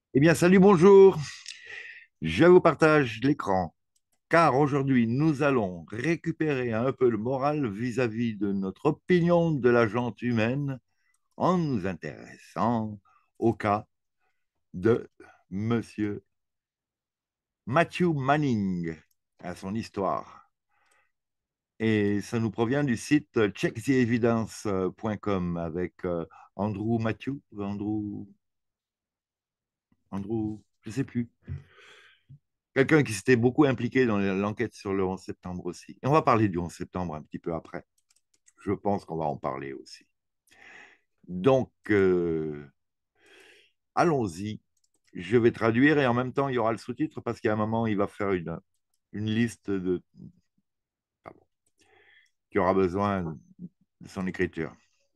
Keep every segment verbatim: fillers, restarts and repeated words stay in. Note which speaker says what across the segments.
Speaker 1: Eh bien, salut, bonjour. Je vous partage l'écran, car aujourd'hui, nous allons récupérer un peu le moral vis-à-vis de notre opinion de la gente humaine en nous intéressant au cas de Monsieur Matthew Manning, à son histoire. Et ça nous provient du site check the evidence point com avec euh, Andrew Matthew, Andrew, Andrew, je sais plus. Quelqu'un qui s'était beaucoup impliqué dans l'enquête sur le onze septembre aussi. Et on va parler du onze septembre un petit peu après. Je pense qu'on va en parler aussi. Donc, euh, allons-y. Je vais traduire et en même temps, il y aura le sous-titre parce qu'à un moment, il va faire une, une liste de, pardon, qui aura besoin de son écriture.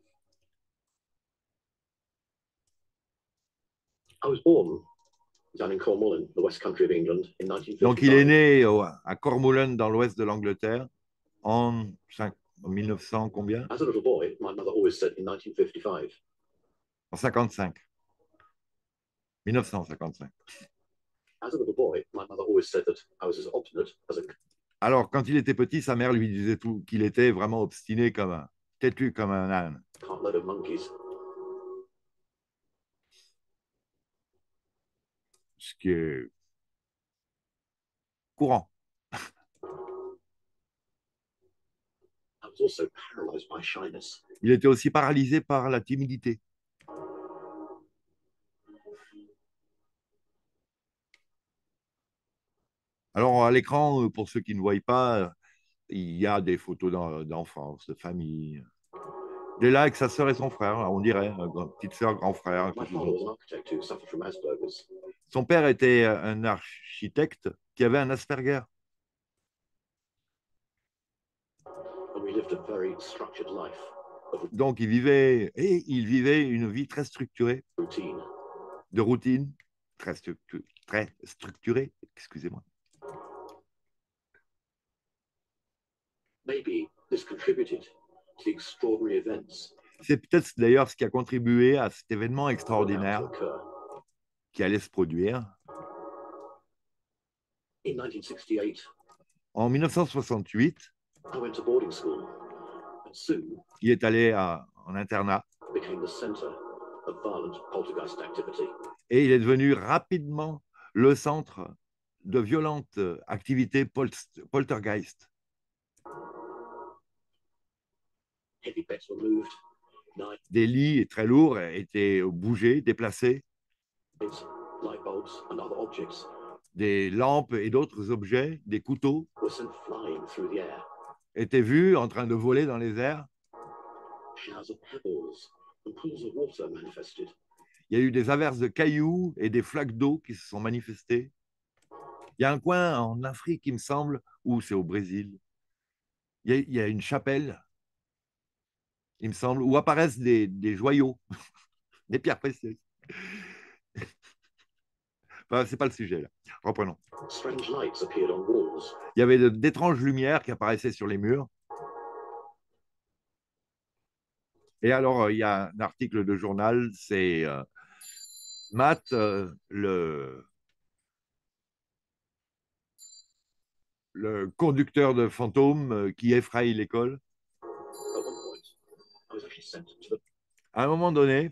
Speaker 2: I was born down in Cornwall, the West Country of England, in
Speaker 1: Donc, il est
Speaker 2: nineteen fifty-five.
Speaker 1: né au- à Cormoulen, dans l'ouest de l'Angleterre, en, cinq- en mille neuf cents, combien?
Speaker 2: As a little boy, my mother always said in nineteen fifty-five.
Speaker 1: En cinquante-cinq. mille neuf cent cinquante-cinq.
Speaker 2: As a little boy, my mother always said that I was as obstinate as a
Speaker 1: Alors, quand il était petit, sa mère lui disait tout, qu'il était vraiment obstiné comme un, têtu comme un âne,
Speaker 2: cartload of monkeys.
Speaker 1: ce qui est courant.
Speaker 2: I was also paralyzed by shyness.
Speaker 1: Il était aussi paralysé par la timidité. Alors, à l'écran, pour ceux qui ne voient pas, il y a des photos d'enfance, de famille. Il est là avec sa sœur et son frère, on dirait, petite sœur, grand frère.
Speaker 2: My father was an architect who suffered from Asperger's.
Speaker 1: Son père était un architecte qui avait un Asperger.
Speaker 2: And we lived a very structured life of
Speaker 1: Donc, il vivait, et il vivait une vie très structurée,
Speaker 2: routine.
Speaker 1: de routine, très, structu très structurée, excusez-moi.
Speaker 2: Maybe this contributed to the extraordinary events
Speaker 1: C'est peut-être d'ailleurs ce qui a contribué à cet événement
Speaker 2: that were about to
Speaker 1: extraordinaire
Speaker 2: occur.
Speaker 1: qui allait se produire.
Speaker 2: In nineteen sixty-eight,
Speaker 1: En mille neuf cent soixante-huit,
Speaker 2: I went to boarding school and soon
Speaker 1: il est allé à, en internat
Speaker 2: became the center of violent poltergeist activity.
Speaker 1: et il est devenu rapidement le centre de violentes activités pol poltergeist.
Speaker 2: Heavy beds were moved, knives,
Speaker 1: Des lits très lourds étaient bougés, déplacés,
Speaker 2: light bulbs, and other objects
Speaker 1: des lampes et d'autres objets, des couteaux,
Speaker 2: were sent flying through the air.
Speaker 1: étaient vus en train de voler dans les airs.
Speaker 2: Showers of pebbles and pools of water manifested.
Speaker 1: Il y a eu des averses de cailloux et des flaques d'eau qui se sont manifestées. Il y a un coin en Afrique, il me semble, ou c'est au Brésil. Il y, a, il y a une chapelle, il me semble, où apparaissent des, des joyaux, des pierres précieuses. Enfin, c'est pas le sujet là. Reprenons.
Speaker 2: Strange lights appeared on walls.
Speaker 1: Il y avait d'étranges lumières qui apparaissaient sur les murs. Et alors, il y a un article de journal, c'est euh, Matt, euh, le, le conducteur de fantômes euh, qui effraie l'école.
Speaker 2: At one point, I was actually sent to the
Speaker 1: À un moment donné,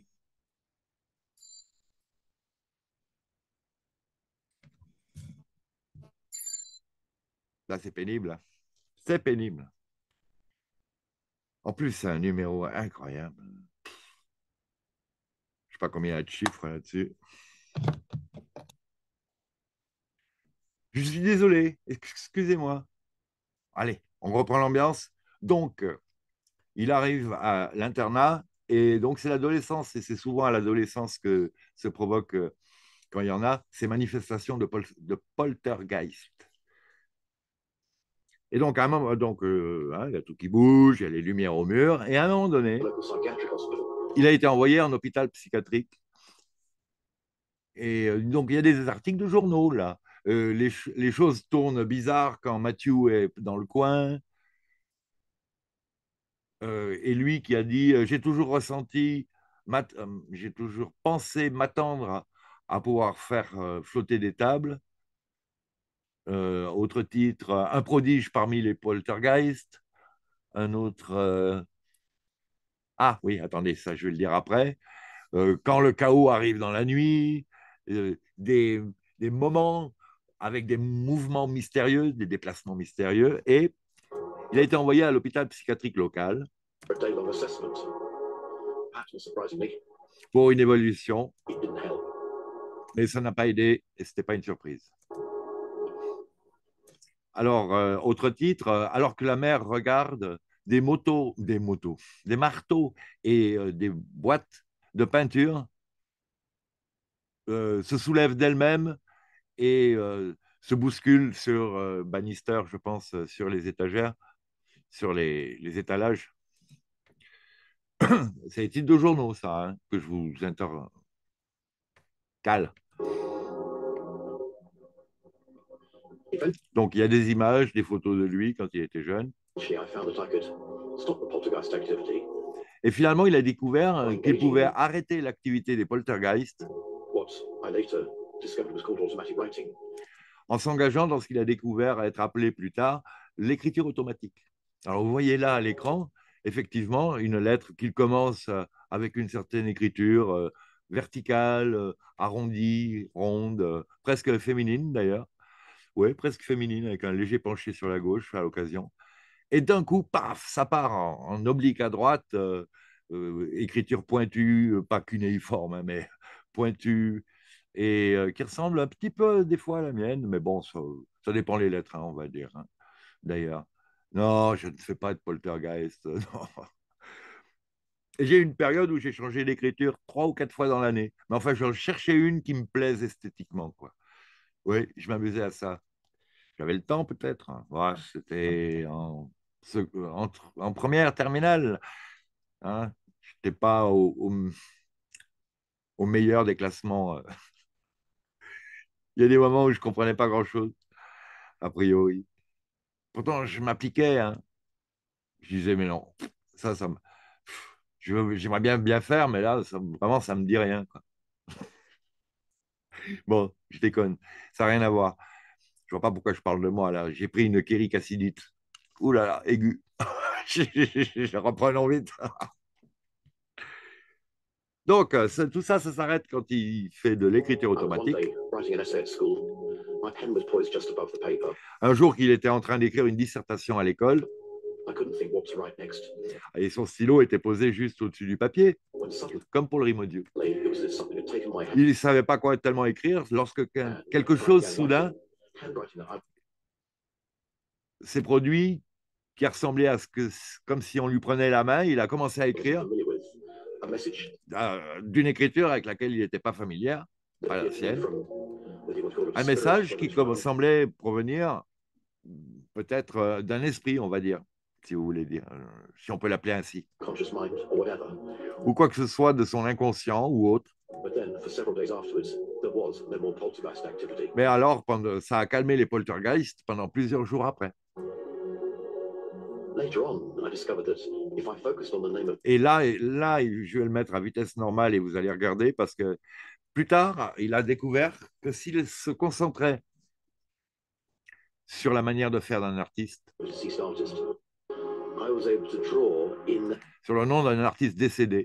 Speaker 1: là c'est pénible, c'est pénible. En plus, c'est un numéro incroyable. Je sais pas combien il y a de chiffres là-dessus. Je suis désolé, excusez-moi. Allez, on reprend l'ambiance. Donc, euh, il arrive à l'internat et donc c'est l'adolescence et c'est souvent à l'adolescence que se provoque, euh, quand il y en a, ces manifestations de, pol de poltergeist. Et donc, à un moment, donc euh, hein, il y a tout qui bouge, il y a les lumières au mur, et à un moment donné,
Speaker 2: local psychiatric hospital.
Speaker 1: il a été envoyé en hôpital psychiatrique. Et euh, donc, il y a des articles de journaux, là. Euh, les, les, choses tournent bizarres quand Matthew est dans le coin. Euh, et lui qui a dit euh, j'ai toujours ressenti, euh, j'ai toujours pensé m'attendre à, à pouvoir faire euh, flotter des tables. Euh, autre titre, euh, Un prodige parmi les poltergeists. Un autre, euh, ah oui, attendez, ça je vais le dire après. Euh, Quand le chaos arrive dans la nuit, euh, des, des moments avec des mouvements mystérieux, des déplacements mystérieux. Et il a été envoyé à l'hôpital psychiatrique local
Speaker 2: For a day-long assessment. Perhaps unsurprisingly,
Speaker 1: pour une évolution,
Speaker 2: it didn't help.
Speaker 1: mais ça n'a pas aidé et ce n'était pas une surprise. Alors, euh, autre titre, euh, alors que la mère regarde des motos, des motos, des marteaux et euh, des boîtes de peinture euh, se soulèvent d'elles-mêmes et euh, se bousculent sur euh, Bannister, je pense, euh, sur les étagères, sur les, les étalages. C'est les titres de journaux, ça, hein, que je vous intercale. Donc, il y a des images, des photos de lui quand il était jeune.
Speaker 2: Eventually, I found that I could stop the poltergeist activity.
Speaker 1: Et finalement, il a découvert euh, qu'il pouvait arrêter l'activité des poltergeists
Speaker 2: What I later discovered was called automatic writing.
Speaker 1: en s'engageant dans ce qu'il a découvert à être appelé plus tard l'écriture automatique. Alors, vous voyez là à l'écran, effectivement, une lettre qu'il commence euh, avec une certaine écriture euh, verticale, euh, arrondie, ronde, euh, presque féminine d'ailleurs. Oui, presque féminine, avec un léger penché sur la gauche à l'occasion. Et d'un coup, paf, ça part en, en oblique à droite, euh, euh, écriture pointue, euh, pas cunéiforme, hein, mais pointue, et euh, qui ressemble un petit peu des fois à la mienne, mais bon, ça, ça dépend les lettres, hein, on va dire, hein, d'ailleurs. Non, je ne fais pas de poltergeist, non. Et j'ai eu une période où j'ai changé d'écriture trois ou quatre fois dans l'année. Mais enfin, je cherchais une qui me plaise esthétiquement, quoi. Oui, je m'amusais à ça. J'avais le temps peut-être, hein. Ouais, c'était en, en, en première terminale. Hein. Je n'étais pas au, au, au, meilleur des classements. Il y a des moments où je ne comprenais pas grand-chose, a priori. Pourtant, je m'appliquais. Hein. Je disais, mais non, ça, ça me... J'aimerais bien bien faire, mais là, ça, vraiment, ça ne me dit rien. Quoi. Bon, je déconne. Ça n'a rien à voir. Je ne vois pas pourquoi je parle de moi, là. J'ai pris une kéricacillite. Ouh là là, aiguë. je reprends vite. Donc, euh, ça, tout ça, ça s'arrête quand il fait de l'écriture automatique. Un jour qu'il était en train d'écrire une dissertation à l'école, et son stylo était posé juste au-dessus du papier, comme pour le Rimodieu. Il ne savait pas quoi tellement écrire lorsque quelque chose soudain s'est produit qui ressemblait à ce que, comme si on lui prenait la main, il a commencé à écrire euh, d'une écriture avec laquelle il n'était pas familier, pas la sienne. Un message qui comme, semblait provenir peut-être euh, d'un esprit, on va dire, si vous voulez dire, euh, si on peut l'appeler ainsi. Ou quoi que ce soit de son inconscient ou autre. Mais alors, pendant, ça a calmé les poltergeists pendant plusieurs jours après. Et là, là, je vais le mettre à vitesse normale et vous allez regarder parce que plus tard, il a découvert que s'il se concentrait sur la manière de faire d'un artiste, sur le nom d'un artiste décédé,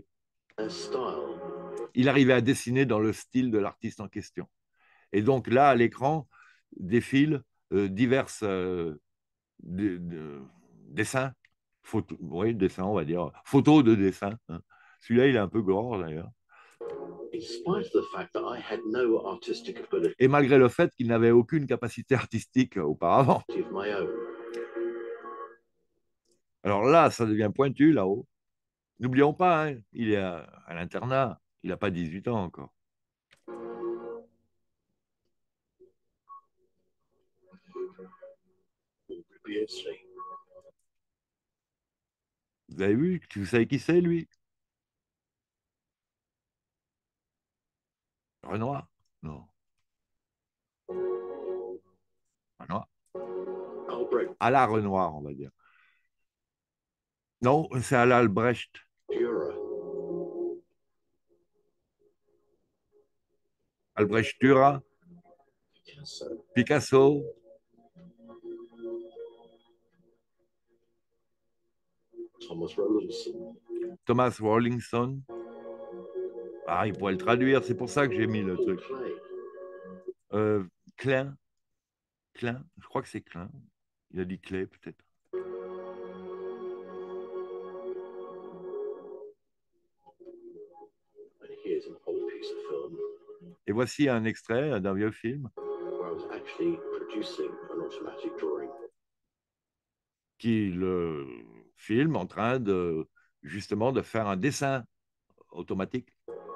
Speaker 1: il arrivait à dessiner dans le style de l'artiste en question. Et donc là, à l'écran, défilent euh, divers euh, de, de, dessins, photos, oui, dessins, on va dire, photos de dessins. Hein. Celui-là, il est un peu gore d'ailleurs. Et malgré le fait qu'il n'avait aucune capacité artistique auparavant. Alors là, ça devient pointu là-haut. N'oublions pas, hein, il est à, à l'internat, il n'a pas dix-huit ans encore. Vous avez vu, vous savez qui c'est lui? Renoir? Non. Renoir? À la Renoir, on va dire. Non, c'est à l'Albrecht. Albrecht Dürer,
Speaker 2: Picasso,
Speaker 1: Picasso,
Speaker 2: Thomas Rowlandson,
Speaker 1: Thomas Rawlinson. Ah, il pourrait le traduire, c'est pour ça que j'ai mis le
Speaker 2: Paul
Speaker 1: truc.
Speaker 2: Klee,
Speaker 1: Euh, Klein, Klein, je crois que c'est Klein. Il a dit Clé, peut-être.
Speaker 2: and here's an old piece of film
Speaker 1: Et voici un extrait d'un vieux film
Speaker 2: where I was actually producing an automatic drawing.
Speaker 1: qui le filme en train de justement de faire un dessin automatique.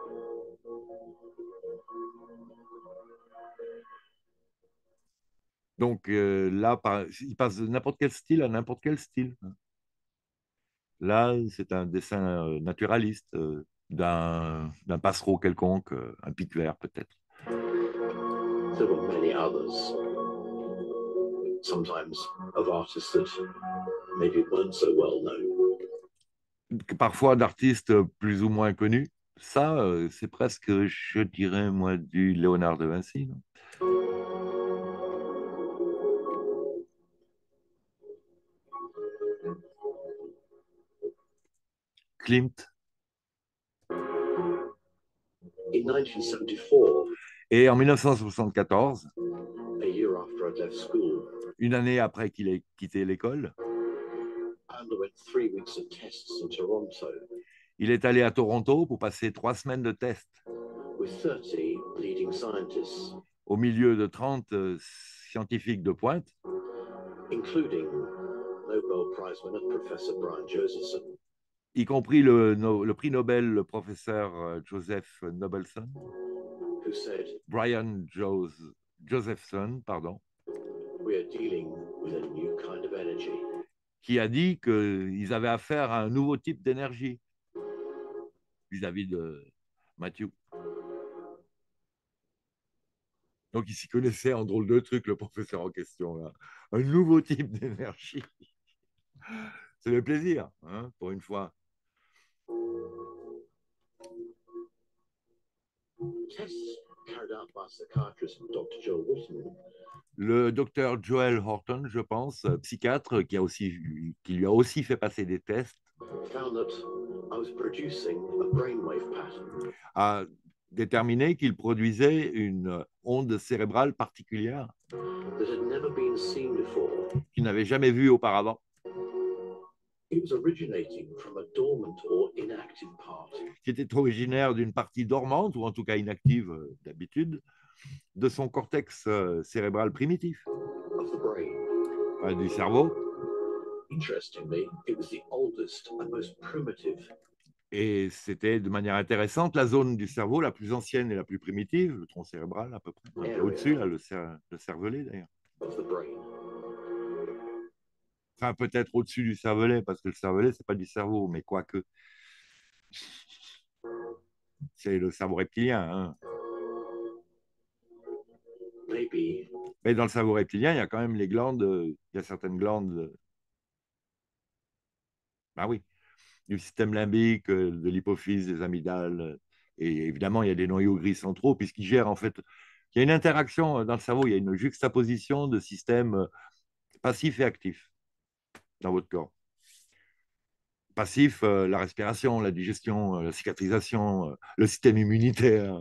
Speaker 1: Donc euh, là, par, il passe de n'importe quel style à n'importe quel style. Là, c'est un dessin euh, naturaliste euh, d'un d'un passereau quelconque, euh, un pic vert peut-être.
Speaker 2: There were many others, sometimes of artists that maybe weren't so well known.
Speaker 1: Parfois d'artistes plus ou moins connus. Ça, euh, c'est presque, je dirais, moi, du Léonard de Vinci. Non. Klimt.
Speaker 2: In nineteen seventy-four,
Speaker 1: Et en mille neuf cent soixante-quatorze,
Speaker 2: a year after I'd left school,
Speaker 1: une année après qu'il ait quitté l'école,
Speaker 2: I underwent three weeks of tests in Toronto
Speaker 1: il est allé à Toronto pour passer trois semaines de tests
Speaker 2: with thirty leading scientists,
Speaker 1: au milieu de trente euh, scientifiques de pointe,
Speaker 2: including Nobel Prize winner Professor Brian Josephson,
Speaker 1: y compris le, no, le prix Nobel, le professeur euh, Joseph Nobelson,
Speaker 2: who said,
Speaker 1: Brian Jos Josephson, pardon,
Speaker 2: "We are dealing with a new kind of energy."
Speaker 1: qui a dit qu'ils avaient affaire à un nouveau type d'énergie vis-à-vis de Matthew. Donc, il s'y connaissait en drôle de truc, le professeur en question. Là. Un nouveau type d'énergie. C'est le plaisir, hein, pour une fois.
Speaker 2: Tests carried out by psychiatrist doctor Joel Whitman
Speaker 1: Le docteur Joel Horton, je pense, psychiatre, qui, a aussi, qui lui a aussi fait passer des tests,
Speaker 2: found that I was producing a brainwave pattern
Speaker 1: a déterminé qu'il produisait une onde cérébrale particulière
Speaker 2: that had never been seen before.
Speaker 1: qu'il n'avait jamais vue auparavant.
Speaker 2: It was originating from a dormant or inactive part
Speaker 1: Qui était originaire d'une partie dormante, ou en tout cas inactive euh, d'habitude, de son cortex euh, cérébral primitif,
Speaker 2: of the brain.
Speaker 1: euh, du cerveau.
Speaker 2: Interestingly, it was the oldest and most primitive.
Speaker 1: Et c'était de manière intéressante la zone du cerveau la plus ancienne et la plus primitive, le tronc cérébral à peu près, un peu au-dessus, là, le, cer le cervelet d'ailleurs.
Speaker 2: Of the brain.
Speaker 1: Enfin, peut-être au-dessus du cervelet, parce que le cervelet, c'est pas du cerveau, mais quoique. C'est le cerveau reptilien. Hein.
Speaker 2: Maybe.
Speaker 1: Mais dans le cerveau reptilien, il y a quand même les glandes, il y a certaines glandes. Ah oui, du système limbique, de l'hypophyse, des amygdales. Et évidemment, il y a des noyaux gris centraux, puisqu'ils gèrent en fait. Il y a une interaction dans le cerveau, il y a une juxtaposition de systèmes passifs et actifs dans votre corps. Passif, euh, la respiration, la digestion, euh, la cicatrisation, euh, le système immunitaire.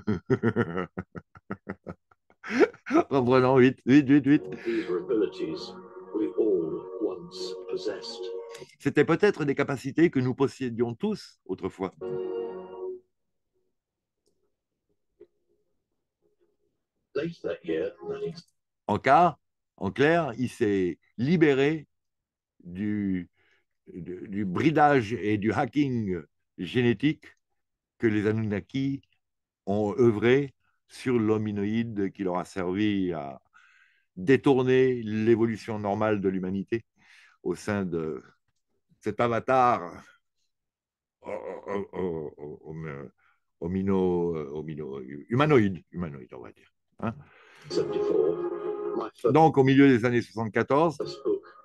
Speaker 1: Reprenons vite, vite, vite, vite.
Speaker 2: These were abilities we all once possessed.
Speaker 1: C'était peut-être des capacités que nous possédions tous autrefois.
Speaker 2: Later that year,
Speaker 1: En cas, en clair, il s'est libéré du, du, du bridage et du hacking génétique que les Anunnaki ont œuvré sur l'hominoïde qui leur a servi à détourner l'évolution normale de l'humanité au sein de cet avatar homino, homino, humanoïde, humanoïde, on va dire. Hein. Donc, au milieu des années soixante-quatorze,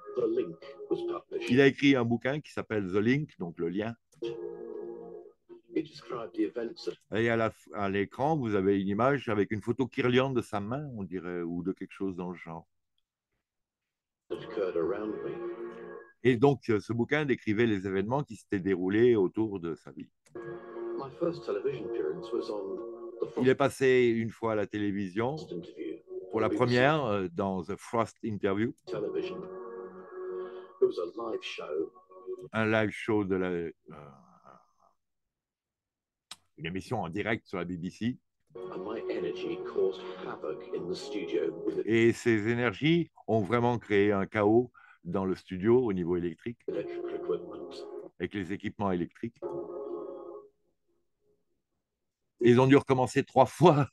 Speaker 1: il a écrit un bouquin qui s'appelle The Link, donc le lien,
Speaker 2: It described the events that
Speaker 1: Et à la- à l'écran, vous avez une image avec une photo Kirlian de sa main, on dirait, ou de quelque chose dans le genre.
Speaker 2: had occurred around me.
Speaker 1: Et donc, euh, ce bouquin décrivait les événements qui s'étaient déroulés autour de sa vie.
Speaker 2: My first television appearance was on the
Speaker 1: Il est
Speaker 2: Frost
Speaker 1: passé une fois à la télévision,
Speaker 2: interview
Speaker 1: pour
Speaker 2: on
Speaker 1: la
Speaker 2: B B C
Speaker 1: première, euh, dans The Frost Interview,
Speaker 2: television. It was a live show,
Speaker 1: un live show de la, euh, une émission en direct sur la B B C.
Speaker 2: and my energy caused havoc in the studio with
Speaker 1: Et ces énergies ont vraiment créé un chaos dans le studio au niveau électrique,
Speaker 2: electrical equipment.
Speaker 1: avec les équipements électriques. Et ils ont dû recommencer trois fois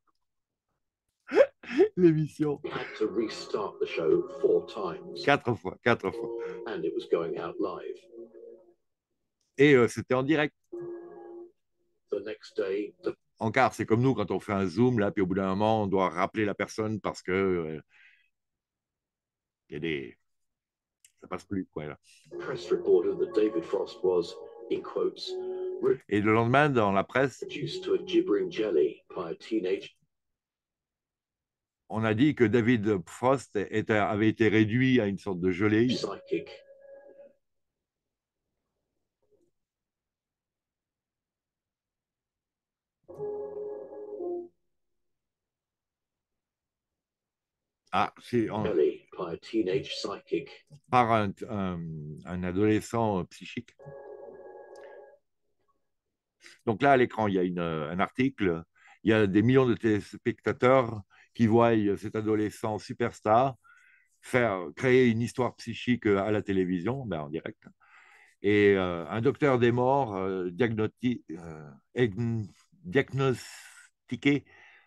Speaker 1: l'émission.
Speaker 2: We had to restart the show four times,
Speaker 1: Quatre fois, quatre fois.
Speaker 2: and it was going out live.
Speaker 1: Et euh, c'était en direct.
Speaker 2: The next day, the
Speaker 1: En quart, c'est comme nous quand on fait un Zoom, là, puis au bout d'un moment, on doit rappeler la personne parce que euh, il y a des... ça passe plus, quoi, là.
Speaker 2: press reported that David Frost was, in quotes,
Speaker 1: Et le lendemain, dans la presse,
Speaker 2: reduced to a gibbering jelly by a teenage
Speaker 1: on a dit que David Frost était, avait été réduit à une sorte de gelée.
Speaker 2: psychic.
Speaker 1: Ah, c'est en-
Speaker 2: Jelly by a teenage psychic.
Speaker 1: par un, un- un adolescent psychique. Donc là, à l'écran, il y a une- un article. Il y a des millions de téléspectateurs qui voient cet adolescent superstar faire, créer une histoire psychique à la télévision, ben, en direct. Et euh, un docteur des morts euh, diagnoti- euh, eg- diagnostiqué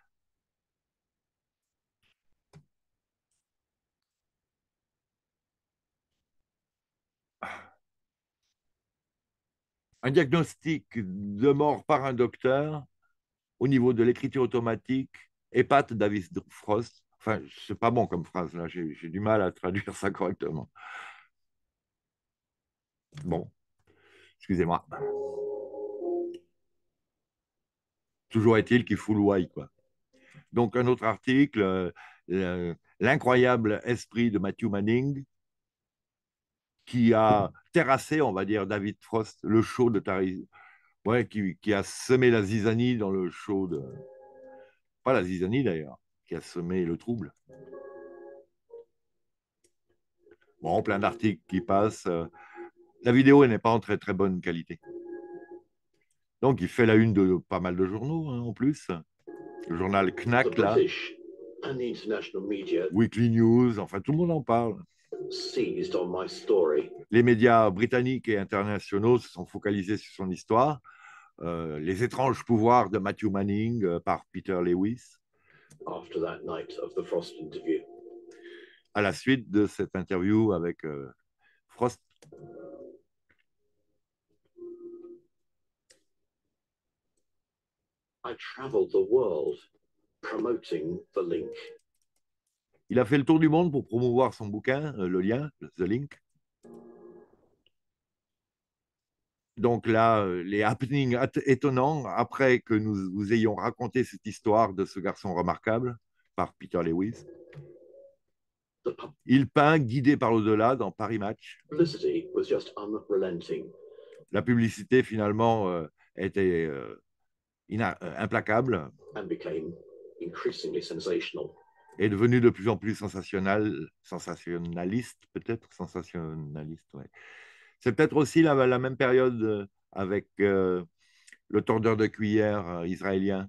Speaker 1: un diagnostic de mort par un docteur au niveau de l'écriture automatique épate David Frost. Enfin, c'est pas bon comme phrase, là, j'ai j'ai du mal à traduire ça correctement. Bon, excusez-moi. Toujours est-il qu'il fout le quoi. Donc, un autre article, euh, l'incroyable esprit de Matthew Manning, qui a terrassé, on va dire, David Frost, le show de Tari, ouais, qui, qui a semé la zizanie dans le show de... Pas la zizanie d'ailleurs, qui a semé le trouble. Bon, plein d'articles qui passent. La vidéo n'est pas en très très bonne qualité. Donc, il fait la une de pas mal de journaux, hein, en plus. Le journal
Speaker 2: The
Speaker 1: Knack, là,
Speaker 2: British and the international media
Speaker 1: Weekly News, enfin, tout le monde en parle.
Speaker 2: seized on my story.
Speaker 1: Les médias britanniques et internationaux se sont focalisés sur son histoire. Euh, les étranges pouvoirs de Matthew Manning euh, par Peter Lewis,
Speaker 2: After that night of the Frost interview,
Speaker 1: à la suite de cette interview avec euh, Frost.
Speaker 2: I traveled the world promoting the link.
Speaker 1: Il a fait le tour du monde pour promouvoir son bouquin, euh, Le Lien, The Link. Donc là, euh, les happenings étonnants, après que nous vous ayons raconté cette histoire de ce garçon remarquable par Peter Lewis.
Speaker 2: The
Speaker 1: Il peint, guidé par l'au-delà, dans Paris Match.
Speaker 2: publicity was just unrelenting.
Speaker 1: La publicité, finalement, euh, était euh, ina- euh, implacable,
Speaker 2: And became increasingly sensational.
Speaker 1: est devenue de plus en plus sensationnel, sensationnaliste, peut-être sensationnaliste, ouais. C'est peut-être aussi la, la même période euh, avec euh, le tordeur de cuillère euh, israélien.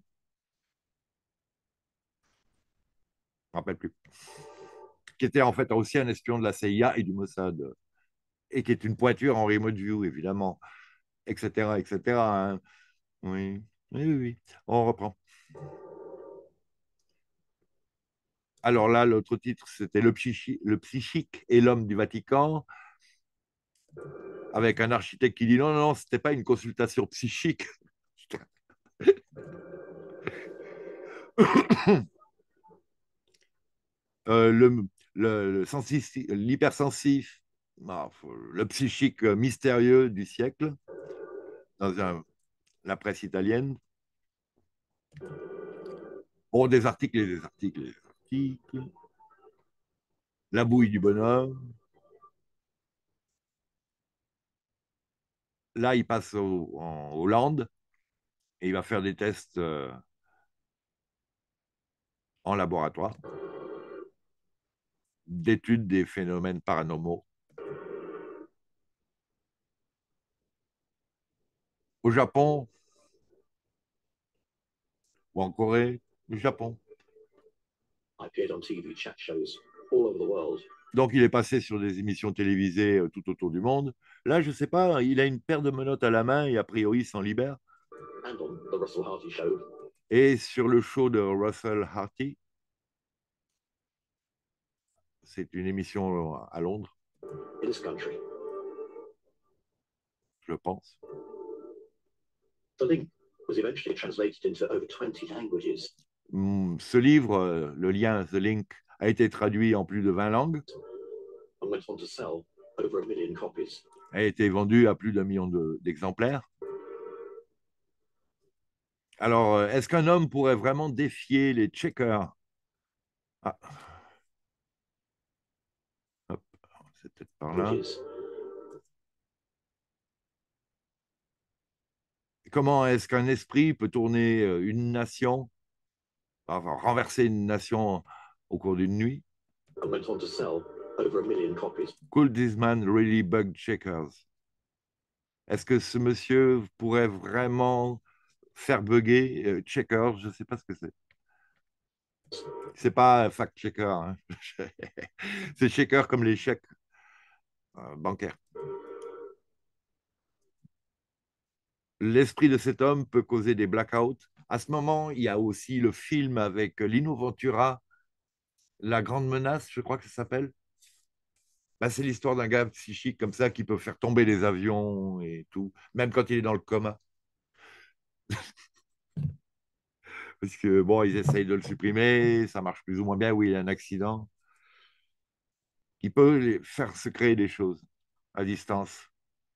Speaker 1: Je ne me rappelle plus. Qui était en fait aussi un espion de la C I A et du Mossad. Et qui est une pointure en remote view, évidemment, et cetera, et cetera, hein. Oui, oui, oui, oui. On reprend. Alors là, l'autre titre, c'était le, psychi le psychique et l'homme du Vatican, avec un architecte qui dit non, non, non, ce n'était pas une consultation psychique. euh, le, le, le l'hypersensif, le psychique mystérieux du siècle, dans un, la presse italienne. Bon, des articles et des articles et des articles. La bouille du bonhomme. Là, il passe au, en Hollande et il va faire des tests euh, en laboratoire, d'études des phénomènes paranormaux. Au Japon ou en Corée, au Japon.
Speaker 2: I appeared on T V chat shows all over the world.
Speaker 1: Donc, il est passé sur des émissions télévisées euh, tout autour du monde. Là, je ne sais pas, il a une paire de menottes à la main et a priori, il s'en libère.
Speaker 2: And on the Russell Harty show.
Speaker 1: Et sur le show de Russell Harty, c'est une émission à Londres,
Speaker 2: In this country.
Speaker 1: je pense.
Speaker 2: The link was eventually translated into over twenty languages.
Speaker 1: Ce livre, euh, le lien, The Link, a été traduit en plus de vingt langues.
Speaker 2: And went on to sell over a million copies.
Speaker 1: A été vendu à plus d'un million de, d'exemplaires. Alors, euh, est-ce qu'un homme pourrait vraiment défier les checkers? Ah. Hop, c'est peut-être par là.
Speaker 2: Bridges.
Speaker 1: Comment est-ce qu'un esprit peut tourner euh, une nation, enfin, renverser une nation au cours d'une nuit?
Speaker 2: And went on to sell over a million copies.
Speaker 1: Could this man really bug checkers? Est-ce que ce monsieur pourrait vraiment faire bugger euh, checkers? Je ne sais pas ce que c'est. C'est pas fact-checker, hein. C'est checker comme les chèques euh, bancaires. L'esprit de cet homme peut causer des blackouts. À ce moment, il y a aussi le film avec Lino Ventura, La Grande Menace, je crois que ça s'appelle. Bah, c'est l'histoire d'un gars psychique comme ça qui peut faire tomber les avions et tout, même quand il est dans le coma. Parce que bon, ils essayent de le supprimer, ça marche plus ou moins bien. Oui, il y a un accident qui peut les faire se créer des choses à distance.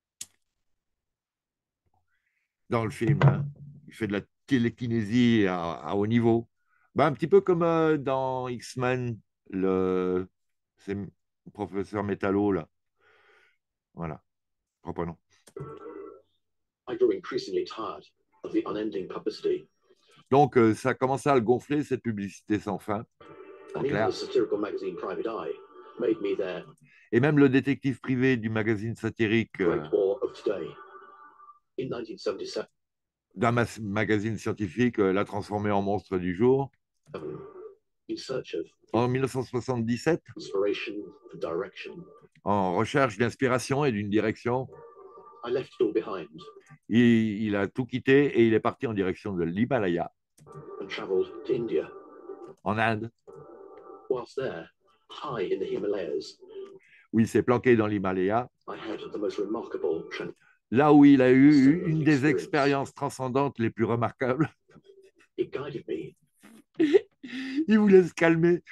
Speaker 1: Dans le film, hein. Il fait de la télékinésie à, à haut niveau. Bah, un petit peu comme euh, dans X-Men, le... c'est le professeur Métallo, là. Voilà, propre nom.
Speaker 2: I grew increasingly tired of the unending publicity.
Speaker 1: Donc, euh, ça a commencé à le gonfler, cette publicité sans fin. En
Speaker 2: And even
Speaker 1: clair.
Speaker 2: the satirical magazine Private Eye made me their
Speaker 1: Et même le détective privé du magazine satirique euh,
Speaker 2: great war of today. In nineteen seventy-seven,
Speaker 1: d'un ma- magazine scientifique euh, l'a transformé en monstre du jour.
Speaker 2: in search of
Speaker 1: En mille neuf cent soixante-dix-sept,
Speaker 2: inspiration and direction,
Speaker 1: en recherche d'inspiration et d'une direction,
Speaker 2: I left it all behind
Speaker 1: il, il a tout quitté et il est parti en direction de l'Himalaya,
Speaker 2: and travelled to India.
Speaker 1: en Inde,
Speaker 2: Whilst there, high in the Himalayas,
Speaker 1: où il s'est planqué dans l'Himalaya,
Speaker 2: I had the most remarkable trans-
Speaker 1: là où il a eu une des expériences transcendantes les plus remarquables.
Speaker 2: It guided me
Speaker 1: Il vous laisse calmer.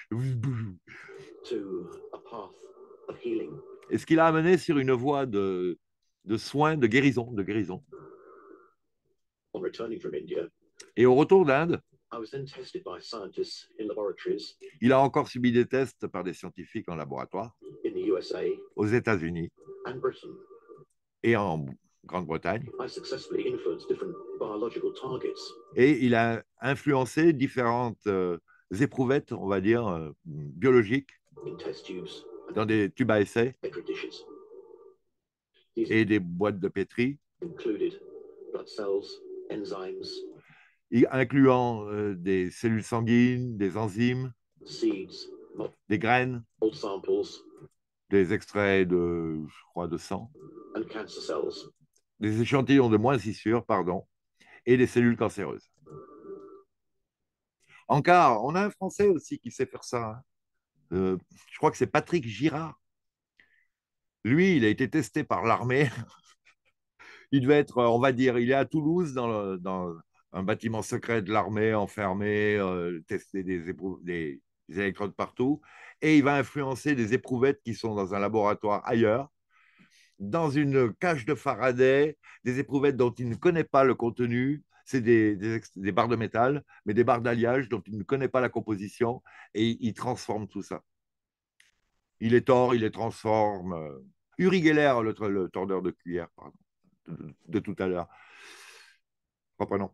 Speaker 2: to a path of healing.
Speaker 1: Et ce qu'il a amené sur une voie de, de soins, de guérison, de guérison.
Speaker 2: On returning from India,
Speaker 1: Et au retour d'Inde,
Speaker 2: I was then tested by scientists in laboratories
Speaker 1: il a encore subi des tests par des scientifiques en laboratoire
Speaker 2: in the U S A
Speaker 1: aux États-Unis
Speaker 2: and Britain.
Speaker 1: et en Grande-Bretagne.
Speaker 2: I successfully influenced different biological targets
Speaker 1: Et il a influencé différentes euh, éprouvettes, on va dire, euh, biologiques,
Speaker 2: in test tubes
Speaker 1: dans des tubes à essai
Speaker 2: Petri dishes. These
Speaker 1: et des boîtes de pétri,
Speaker 2: included blood cells, enzymes,
Speaker 1: y- incluant euh, des cellules sanguines, des enzymes,
Speaker 2: seeds,
Speaker 1: des graines,
Speaker 2: mold samples,
Speaker 1: des extraits de, je crois, de sang,
Speaker 2: and cancer cells.
Speaker 1: des échantillons de moisissures, pardon, et des cellules cancéreuses. Encore, on a un Français aussi qui sait faire ça, hein. Euh, je crois que c'est Patrick Girard. Lui, il a été testé par l'armée. Il devait être, on va dire, il est à Toulouse dans, le, dans un bâtiment secret de l'armée, enfermé, euh, tester des, éprou- des, des électrodes partout. Et il va influencer des éprouvettes qui sont dans un laboratoire ailleurs. dans une cage de Faraday, des éprouvettes dont il ne connaît pas le contenu. C'est des, des, des barres de métal, mais des barres d'alliage dont il ne connaît pas la composition, et il transforme tout ça. Il les tord, il les transforme. Uri Geller, le, le tordeur de cuillère, pardon, de, de tout à l'heure. Reprenons.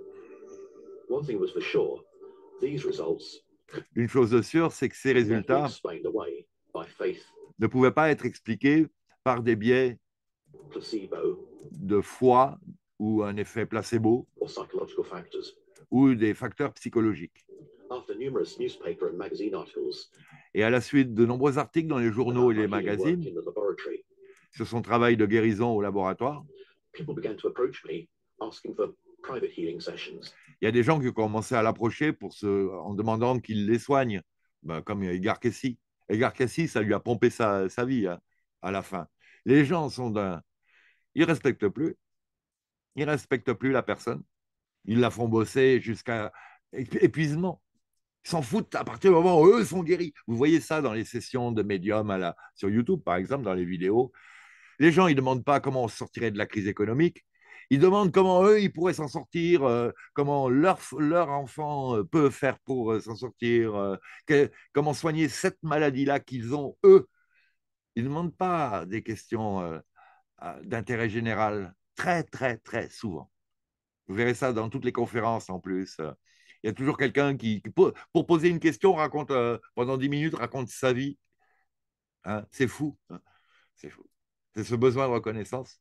Speaker 2: One thing was for sure, these results
Speaker 1: Une chose de sûre, c'est que ces
Speaker 2: could not be
Speaker 1: résultats
Speaker 2: explained away by faith,
Speaker 1: ne pouvaient pas être expliqués par des biais
Speaker 2: placebo,
Speaker 1: de foi ou un effet placebo
Speaker 2: or psychological factors.
Speaker 1: ou des facteurs psychologiques.
Speaker 2: After numerous newspaper and magazine articles
Speaker 1: Et à la suite de nombreux articles dans les journaux et
Speaker 2: about
Speaker 1: les
Speaker 2: my healing work
Speaker 1: magazines
Speaker 2: in the laboratory,
Speaker 1: sur son travail de guérison au laboratoire,
Speaker 2: people began to approach me asking for private healing sessions.
Speaker 1: il y a des gens qui ont commencé à l'approcher pour se, en demandant qu'il les soigne, ben, comme Edgar Cayce. Edgar Cayce, ça lui a pompé sa, sa vie, hein, à la fin. Les gens sont d'un... Ils ne respectent plus. Ils ne respectent plus la personne. Ils la font bosser jusqu'à épuisement. Ils s'en foutent à partir du moment où eux sont guéris. Vous voyez ça dans les sessions de médium à la, sur YouTube, par exemple, dans les vidéos. Les gens, ils ne demandent pas comment on sortirait de la crise économique. Ils demandent comment eux, ils pourraient s'en sortir, euh, comment leur, leur enfant euh, peut faire pour euh, s'en sortir, euh, que, comment soigner cette maladie-là qu'ils ont, eux. Ils ne demandent pas des questions euh, d'intérêt général, très, très, très souvent. Vous verrez ça dans toutes les conférences en plus. Il y a toujours quelqu'un qui, qui, pour poser une question, raconte euh, pendant dix minutes, raconte sa vie. Hein, c'est fou. Hein, c'est fou. C'est ce besoin de reconnaissance.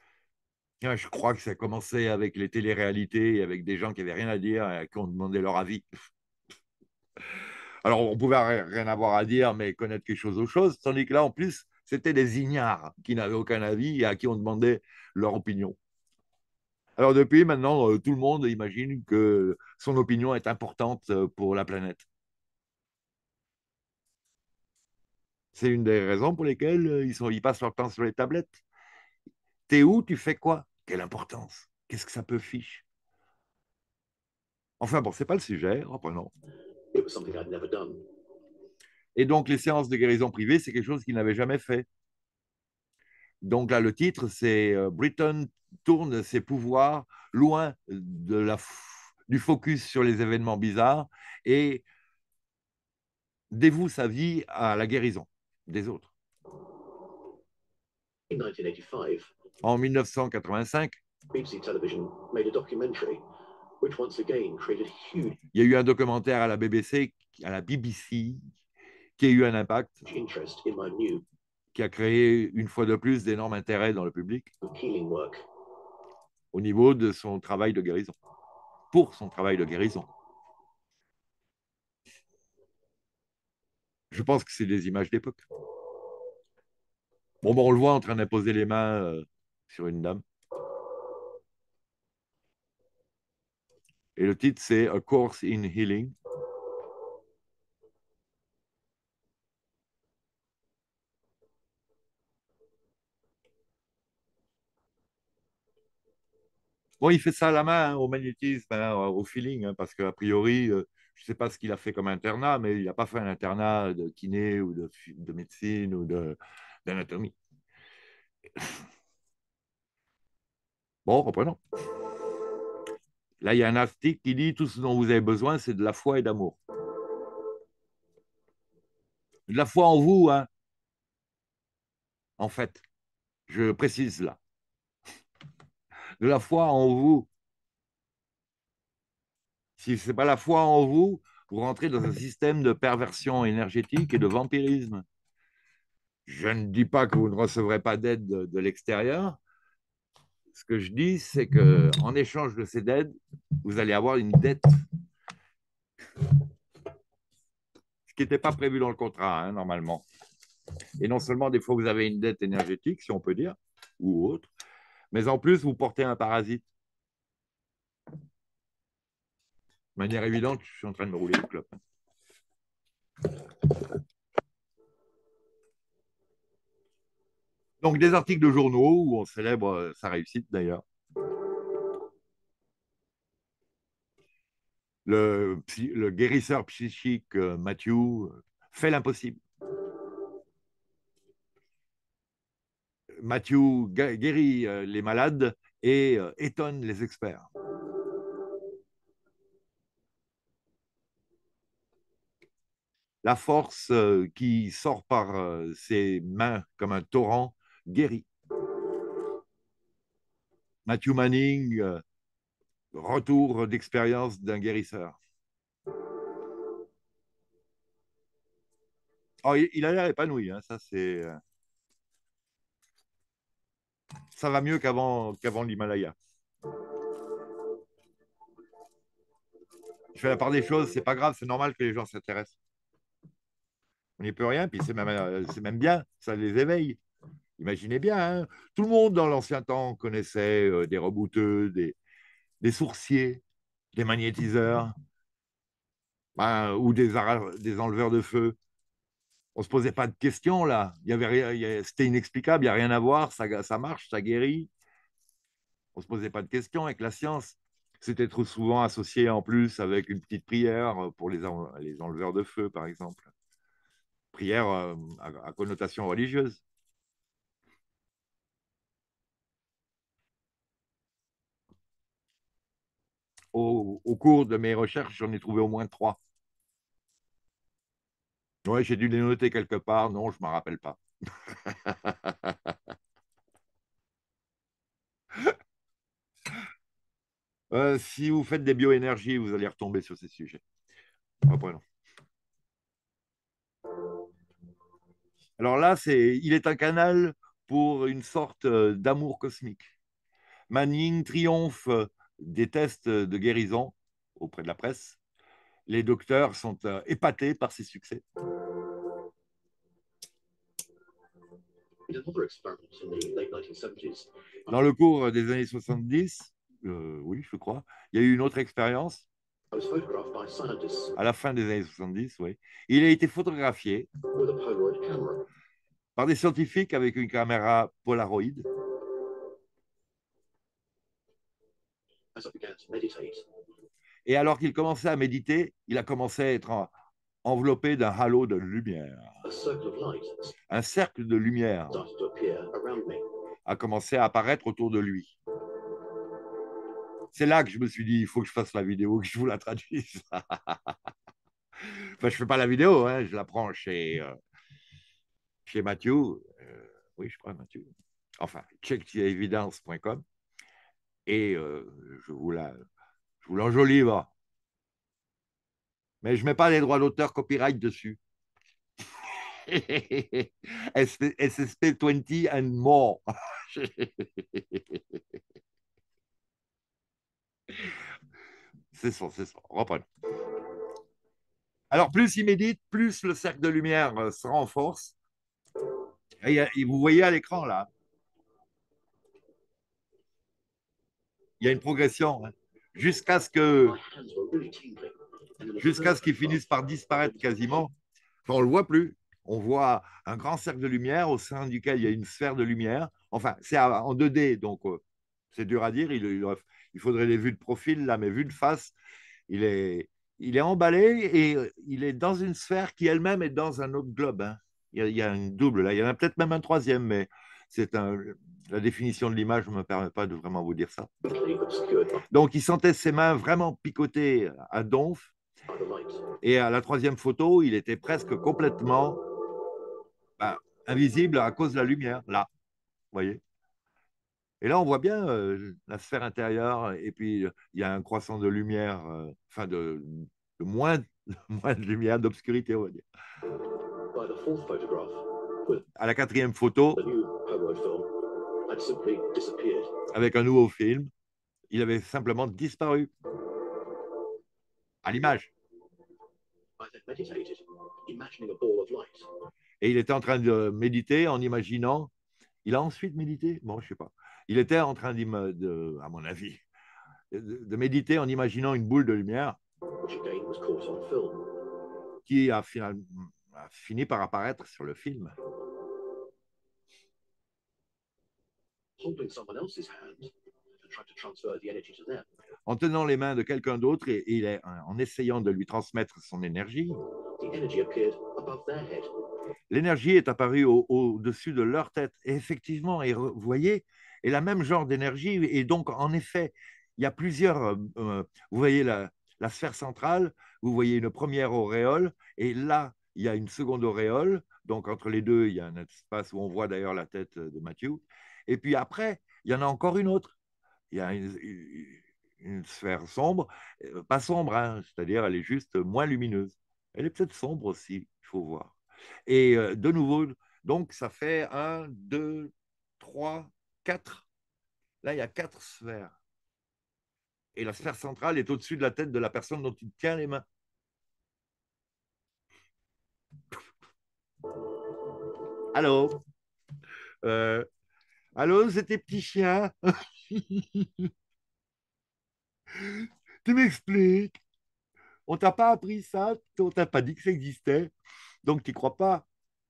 Speaker 1: Je crois que ça a commencé avec les téléréalités, avec des gens qui n'avaient rien à dire et qui ont demandé leur avis. Alors, on pouvait rien avoir à dire, mais connaître quelque chose aux choses. Tandis que là, en plus, c'était des ignares qui n'avaient aucun avis et à qui on demandait leur opinion. Alors, depuis, maintenant, euh, tout le monde imagine que son opinion est importante euh, pour la planète. C'est une des raisons pour lesquelles euh, ils, sont, ils passent leur temps sur les tablettes. T'es où? Tu fais quoi? Quelle importance? Qu'est-ce que ça peut fiche? Enfin bon, c'est pas le sujet, reprenons.
Speaker 2: It was something I'd never done.
Speaker 1: Et donc, les séances de guérison privée, c'est quelque chose qu'il n'avait jamais fait. Donc là, le titre, c'est euh, Britton tourne ses pouvoirs loin de la, du focus sur les événements bizarres et dévoue sa vie à la guérison des autres.
Speaker 2: In nineteen eighty-five,
Speaker 1: En mille neuf cent quatre-vingt-cinq,
Speaker 2: B B C Television made a documentary which once again created huge
Speaker 1: il y a eu un documentaire à la B B C, à la B B C, qui a eu un impact,
Speaker 2: interest in my new
Speaker 1: qui a créé une fois de plus d'énormes intérêts dans le public
Speaker 2: healing work.
Speaker 1: au niveau de son travail de guérison, pour son travail de guérison. Je pense que c'est des images d'époque. Bon, bon, on le voit en train d'imposer les mains euh, sur une dame. Et le titre, c'est A Course in Healing. Bon, il fait ça à la main, hein, au magnétisme, hein, au feeling, hein, parce qu'a priori, euh, je ne sais pas ce qu'il a fait comme internat, mais il n'a pas fait un internat de kiné ou de, de médecine ou d'anatomie. Bon, reprenons. Là, il y a un article qui dit tout ce dont vous avez besoin, c'est de la foi et d'amour. De la foi en vous, hein, en fait. Je précise là. De la foi en vous. Si ce n'est pas la foi en vous, vous rentrez dans un système de perversion énergétique et de vampirisme. Je ne dis pas que vous ne recevrez pas d'aide de, de l'extérieur. Ce que je dis, c'est qu'en échange de ces aides, vous allez avoir une dette. Ce qui n'était pas prévu dans le contrat, hein, normalement. Et non seulement, des fois, vous avez une dette énergétique, si on peut dire, ou autre, mais en plus, vous portez un parasite. De manière évidente, je suis en train de me rouler le clope. Donc, des articles de journaux où on célèbre sa réussite, d'ailleurs. Le, le guérisseur psychique euh, Matthew euh, fait l'impossible. Matthew guérit euh, les malades et euh, étonne les experts. La force euh, qui sort par euh, ses mains comme un torrent guérit. Matthew Manning, euh, retour d'expérience d'un guérisseur. Oh, il, il a l'air épanoui, hein, ça c'est, euh, ça va mieux qu'avant qu'avant l'Himalaya. Je fais la part des choses, c'est pas grave, c'est normal que les gens s'intéressent. On n'y peut rien, puis c'est même, euh, c'est même bien, ça les éveille. Imaginez bien, hein, tout le monde dans l'ancien temps connaissait euh, des rebouteux, des, des sourciers, des magnétiseurs, ben, ou des, des enleveurs de feu. On ne se posait pas de questions là. Il y avait rien, il y a, c'était inexplicable, il n'y a rien à voir, ça, ça marche, ça guérit. On ne se posait pas de questions avec la science. C'était trop souvent associé en plus avec une petite prière pour les, en, les enleveurs de feu, par exemple. Prière euh, à, à connotation religieuse. Au, au cours de mes recherches, j'en ai trouvé au moins trois. Oui, j'ai dû les noter quelque part. Non, je ne m'en rappelle pas. Euh, si vous faites des bioénergies, vous allez retomber sur ces sujets. Reprenons. Alors là, c'est, il est un canal pour une sorte euh, d'amour cosmique. Manning triomphe euh, des tests de guérison auprès de la presse. Les docteurs sont euh, épatés par ses succès. Dans le cours des années soixante-dix, euh, oui, je crois, il y a eu une autre expérience à la fin des années soixante-dix, oui. Il a été photographié par des scientifiques avec une caméra Polaroid. Et alors qu'il commençait à méditer, il a commencé à être en, enveloppé d'un halo de lumière. Un cercle de lumière a commencé à apparaître autour de lui. C'est là que je me suis dit, il faut que je fasse la vidéo, que je vous la traduise. Enfin, je ne fais pas la vidéo, hein, je la prends chez, euh, chez Mathieu. Euh, oui, je crois, Mathieu. Enfin, check evidence point com. Et euh, je vous la, je vous l'enjolive. Mais je ne mets pas les droits d'auteur copyright dessus. S S P vingt and more. C'est ça, c'est ça. Reprenons. Alors, plus il médite, plus le cercle de lumière euh, se renforce. Et, et vous voyez à l'écran, là, il y a une progression, hein, jusqu'à ce que jusqu'à ce qu'il finisse par disparaître quasiment. Enfin, on ne le voit plus. On voit un grand cercle de lumière au sein duquel il y a une sphère de lumière. Enfin, c'est en deux D, donc euh, c'est dur à dire. Il, il, il, faudrait les vues de profil, là, mais vues de face, il est, il est emballé et il est dans une sphère qui elle-même est dans un autre globe. Hein. Il, y a, il y a une double, là. Il y en a peut-être même un troisième, mais c'est un, la définition de l'image ne me permet pas de vraiment vous dire ça. Donc, il sentait ses mains vraiment picotées à donf. Et à la troisième photo, il était presque complètement ben, invisible à cause de la lumière, là, vous voyez. Et là, on voit bien euh, la sphère intérieure, et puis il y a un croissant de lumière, euh, enfin de, de moins, moins de lumière, d'obscurité, on va dire. À la quatrième photo, avec un nouveau film, il avait simplement disparu à l'image. Et il était en train de méditer en imaginant. Il a ensuite médité. Bon, je sais pas. Il était en train de, à mon avis, de, de méditer en imaginant une boule de lumière qui a, final, a fini par apparaître sur le film. En tenant les mains de quelqu'un d'autre et, et en essayant de lui transmettre son énergie, l'énergie est apparue au- au-dessus de leur tête. Et effectivement, et vous voyez, et la même genre d'énergie. Et donc, en effet, il y a plusieurs. euh, euh, vous voyez la, la sphère centrale, vous voyez une première auréole, et là, il y a une seconde auréole. Donc, entre les deux, il y a un espace où on voit d'ailleurs la tête de Matthew. Et puis après, il y en a encore une autre. Il y a une, une sphère sombre, euh, pas sombre, hein, c'est-à-dire elle est juste moins lumineuse. Elle est peut-être sombre aussi, il faut voir. Et euh, de nouveau, donc ça fait un, deux, trois, quatre. Là, il y a quatre sphères. Et la sphère centrale est au-dessus de la tête de la personne dont il tient les mains. Allô euh, Allô, c'est tes petits chiens. Tu m'expliques. On t'a pas appris ça, on t'a pas dit que ça existait, donc tu crois pas.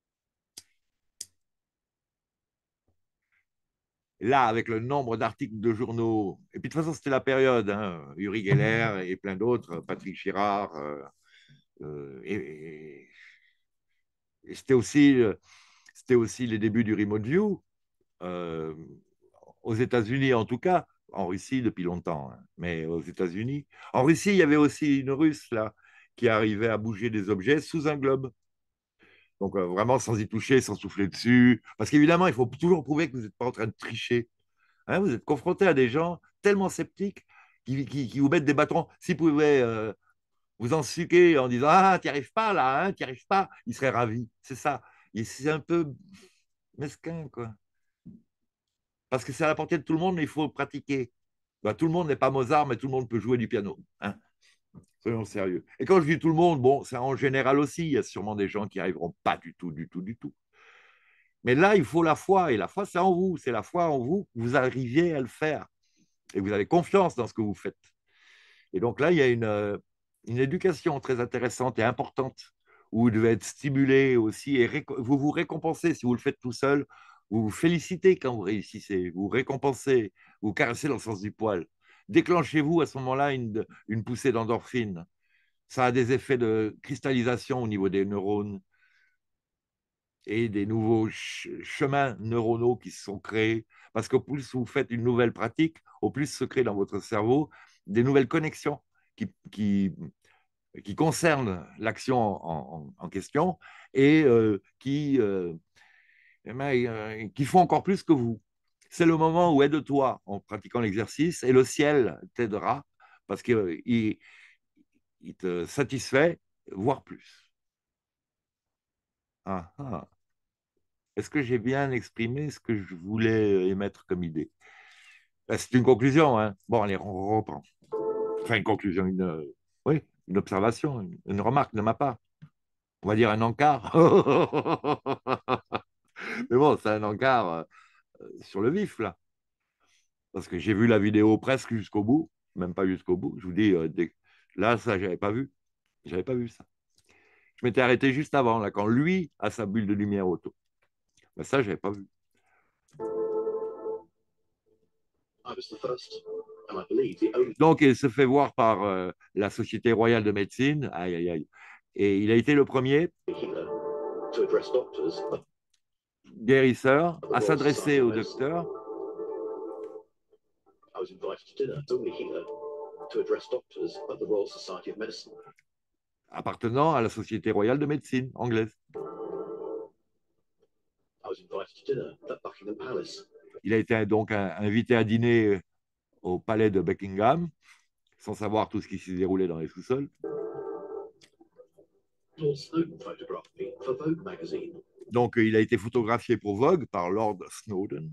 Speaker 1: Là, avec le nombre d'articles de journaux, et puis de toute façon, c'était la période, hein, Uri Geller et plein d'autres, Patrick Girard, euh, euh, et, et- et c'était aussi, euh, c'était aussi les débuts du remote view, euh, aux États-Unis en tout cas, en Russie depuis longtemps, hein, mais aux États-Unis. En Russie, il y avait aussi une Russe là qui arrivait à bouger des objets sous un globe. Donc euh, vraiment sans y toucher, sans souffler dessus. Parce qu'évidemment, il faut toujours prouver que vous n'êtes pas en train de tricher. Hein, vous êtes confronté à des gens tellement sceptiques qui, qui, qui vous mettent des bâtons. S'ils pouvaient euh, vous ensuquer en disant ah, tu n'y arrives pas là, hein, tu n'y arrives pas, ils seraient ravis. C'est ça. Et c'est un peu mesquin, quoi. Parce que c'est à la portée de tout le monde, mais il faut pratiquer. Ben, tout le monde n'est pas Mozart, mais tout le monde peut jouer du piano. Hein. Soyons sérieux. Et quand je dis tout le monde, bon, c'est en général aussi. Il y a sûrement des gens qui arriveront pas du tout, du tout, du tout. Mais là, il faut la foi. Et la foi, c'est en vous. C'est la foi en vous que vous arriviez à le faire. Et vous avez confiance dans ce que vous faites. Et donc là, il y a une, euh, une éducation très intéressante et importante où vous devez être stimulé aussi et vous vous récompensez si vous le faites tout seul. Vous vous félicitez quand vous réussissez, vous vous récompensez, vous, vous caressez dans le sens du poil. Déclenchez-vous à ce moment-là une, une poussée d'endorphine. Ça a des effets de cristallisation au niveau des neurones et des nouveaux ch chemins neuronaux qui se sont créés. Parce qu'au plus vous faites une nouvelle pratique, au plus se créent dans votre cerveau des nouvelles connexions qui, qui, qui concernent l'action en, en, en, question et euh, qui, euh, eh ben, euh, qui font encore plus que vous. C'est le moment où aide-toi en pratiquant l'exercice et le ciel t'aidera parce qu'il euh, il te satisfait, voire plus. Ah, ah. Est-ce que j'ai bien exprimé ce que je voulais émettre comme idée? C'est une conclusion, hein. Bon, allez, on reprend. Enfin, une conclusion, une, euh, oui, une observation, une, une remarque de ma part. On va dire un encart. Mais bon, c'est un encart euh, sur le vif, là. Parce que j'ai vu la vidéo presque jusqu'au bout, même pas jusqu'au bout. Je vous dis, euh, dès... là, ça, j'avais pas vu. J'avais pas vu ça. Je m'étais arrêté juste avant, là, quand lui a sa bulle de lumière auto. Ben, ça, j'avais pas vu. Donc, il se fait voir par euh, la Société royale de médecine. Aïe, aïe, aïe. Et il a été le premier guérisseur à s'adresser au docteur appartenant à la Société royale de médecine anglaise. Il a été donc invité à dîner au palais de Buckingham, sans savoir tout ce qui s'est déroulé dans les sous-sols. Donc, il a été photographié pour Vogue par Lord Snowden.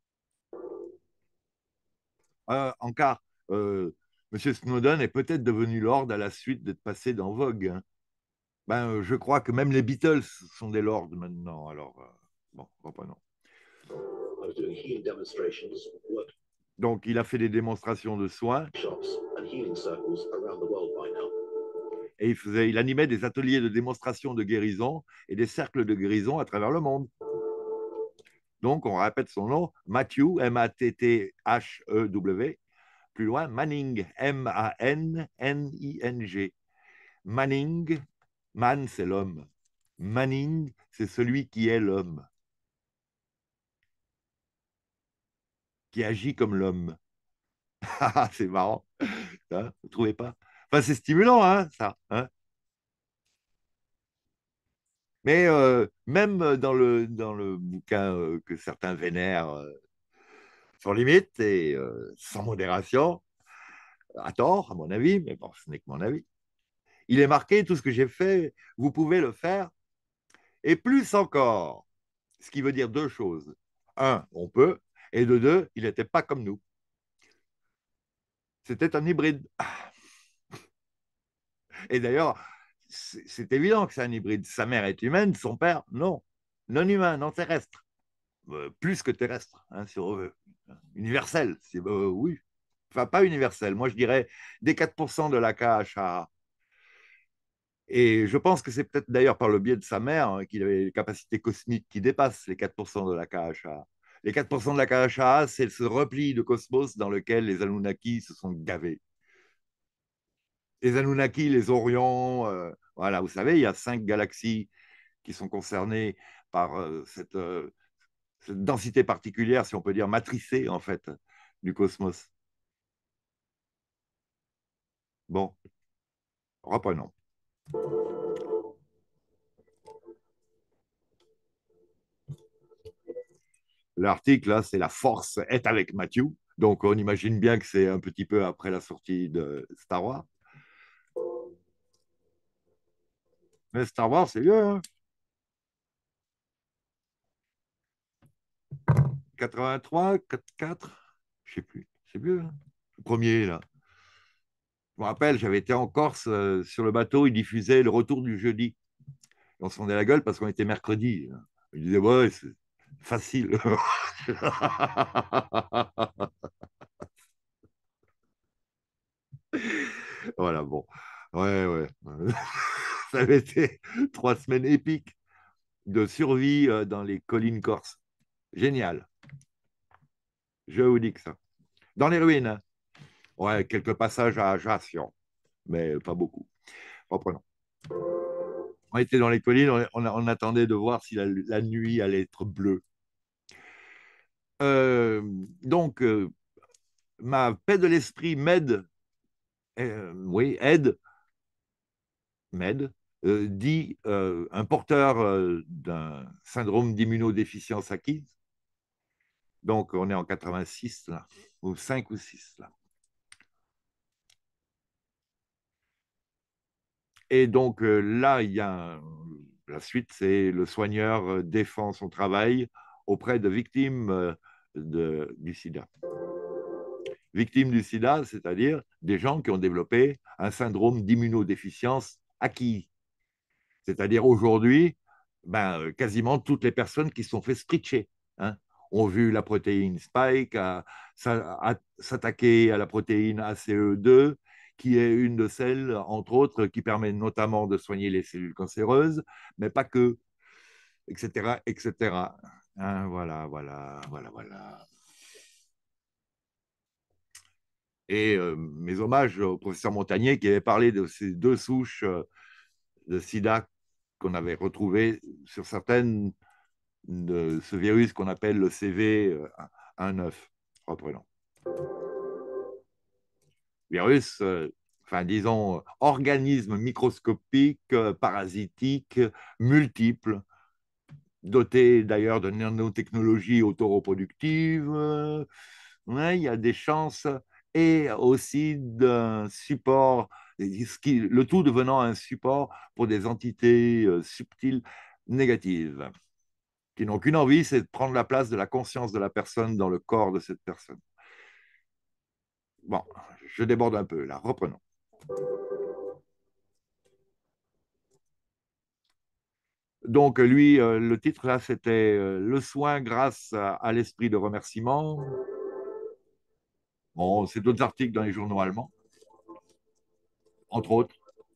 Speaker 1: Euh, en cas, euh, M. Snowden est peut-être devenu Lord à la suite d'être passé dans Vogue. Hein. Ben, euh, je crois que même les Beatles sont des lords maintenant. Alors, euh, bon, reprenons. Donc, il a fait des démonstrations de soins. Et il, faisait, il animait des ateliers de démonstration de guérison et des cercles de guérison à travers le monde. Donc, on répète son nom, Matthew, M A T T H E W, plus loin, Manning, M A N N I N G. Manning, man, c'est l'homme. Manning, c'est celui qui est l'homme, qui agit comme l'homme. Ah, c'est marrant, hein, vous trouvez pas? Enfin, c'est stimulant, hein, ça. Hein. Mais euh, même dans le, dans le bouquin euh, que certains vénèrent euh, sans limite et euh, sans modération, à tort, à mon avis, mais bon, ce n'est que mon avis, il est marqué tout ce que j'ai fait, vous pouvez le faire, et plus encore. Ce qui veut dire deux choses. Un, on peut, et de deux, il n'était pas comme nous. C'était un hybride. Et d'ailleurs, c'est évident que c'est un hybride. Sa mère est humaine, son père, non. Non humain, non terrestre. Euh, plus que terrestre, hein, si on veut. Universel, euh, oui. Enfin, pas universel. Moi, je dirais des quatre pour cent de la K H A. Et je pense que c'est peut-être d'ailleurs par le biais de sa mère hein, qu'il avait des capacités cosmiques qui dépassent les quatre pour cent de la K H A. Les quatre pour cent de la K H A, c'est ce repli de cosmos dans lequel les Anunnaki se sont gavés. Les Anunnaki, les Orions, euh, voilà, vous savez, il y a cinq galaxies qui sont concernées par euh, cette, euh, cette densité particulière, si on peut dire matricée en fait, du cosmos. Bon, reprenons. L'article, là, c'est La force est avec Matthew. Donc, on imagine bien que c'est un petit peu après la sortie de Star Wars. Mais Star Wars, c'est vieux, hein. quatre-vingt-trois, quatre-vingt-quatre, je sais plus. C'est vieux, hein. Le premier, là. Je me rappelle, j'avais été en Corse, euh, sur le bateau, ils diffusaient le retour du jeudi. Et on se fondait la gueule parce qu'on était mercredi. Ils disaient, ouais, c'est facile. Voilà, bon. Ouais, ouais. Ça avait été trois semaines épiques de survie euh, dans les collines corses. Génial. Je vous dis que ça. Dans les ruines, hein. Ouais, quelques passages à Ajaccio, mais pas beaucoup. Reprenons. On était dans les collines, on, on, on attendait de voir si la, la, nuit allait être bleue. Euh, donc, euh, ma paix de l'esprit m'aide, euh, oui, aide, m'aide, euh, dit euh, un porteur euh, d'un syndrome d'immunodéficience acquise. Donc, on est en quatre-vingt-six, là, ou cinq ou six, là. Et donc, euh, là, il y a un, la suite, c'est le soigneur euh, défend son travail auprès de victimes euh, de, du sida. Victimes du sida, c'est-à-dire des gens qui ont développé un syndrome d'immunodéficience acquis. C'est-à-dire aujourd'hui, ben, euh, quasiment toutes les personnes qui se sont fait scritcher hein, ont vu la protéine Spike s'attaquer à la protéine A C E deux, qui est une de celles, entre autres, qui permet notamment de soigner les cellules cancéreuses, mais pas que, et cetera, et cetera. Hein, voilà, voilà, voilà, voilà. Et euh, mes hommages au professeur Montagnier qui avait parlé de ces deux souches euh, de sida qu'on avait retrouvées sur certaines de ce virus qu'on appelle le C V dix-neuf. Reprenons. Virus, euh, enfin disons, organisme microscopique, euh, parasitique, multiple, doté d'ailleurs de nanotechnologies autoreproductives. Euh, ouais, il y a des chances et aussi d'un support, le tout devenant un support pour des entités euh, subtiles négatives, qui n'ont qu'une envie, c'est de prendre la place de la conscience de la personne dans le corps de cette personne. Bon, je déborde un peu là, reprenons. Donc lui, euh, le titre là, c'était euh, Le soin grâce à, à l'esprit de remerciement. Bon, c'est d'autres articles dans les journaux allemands, entre autres.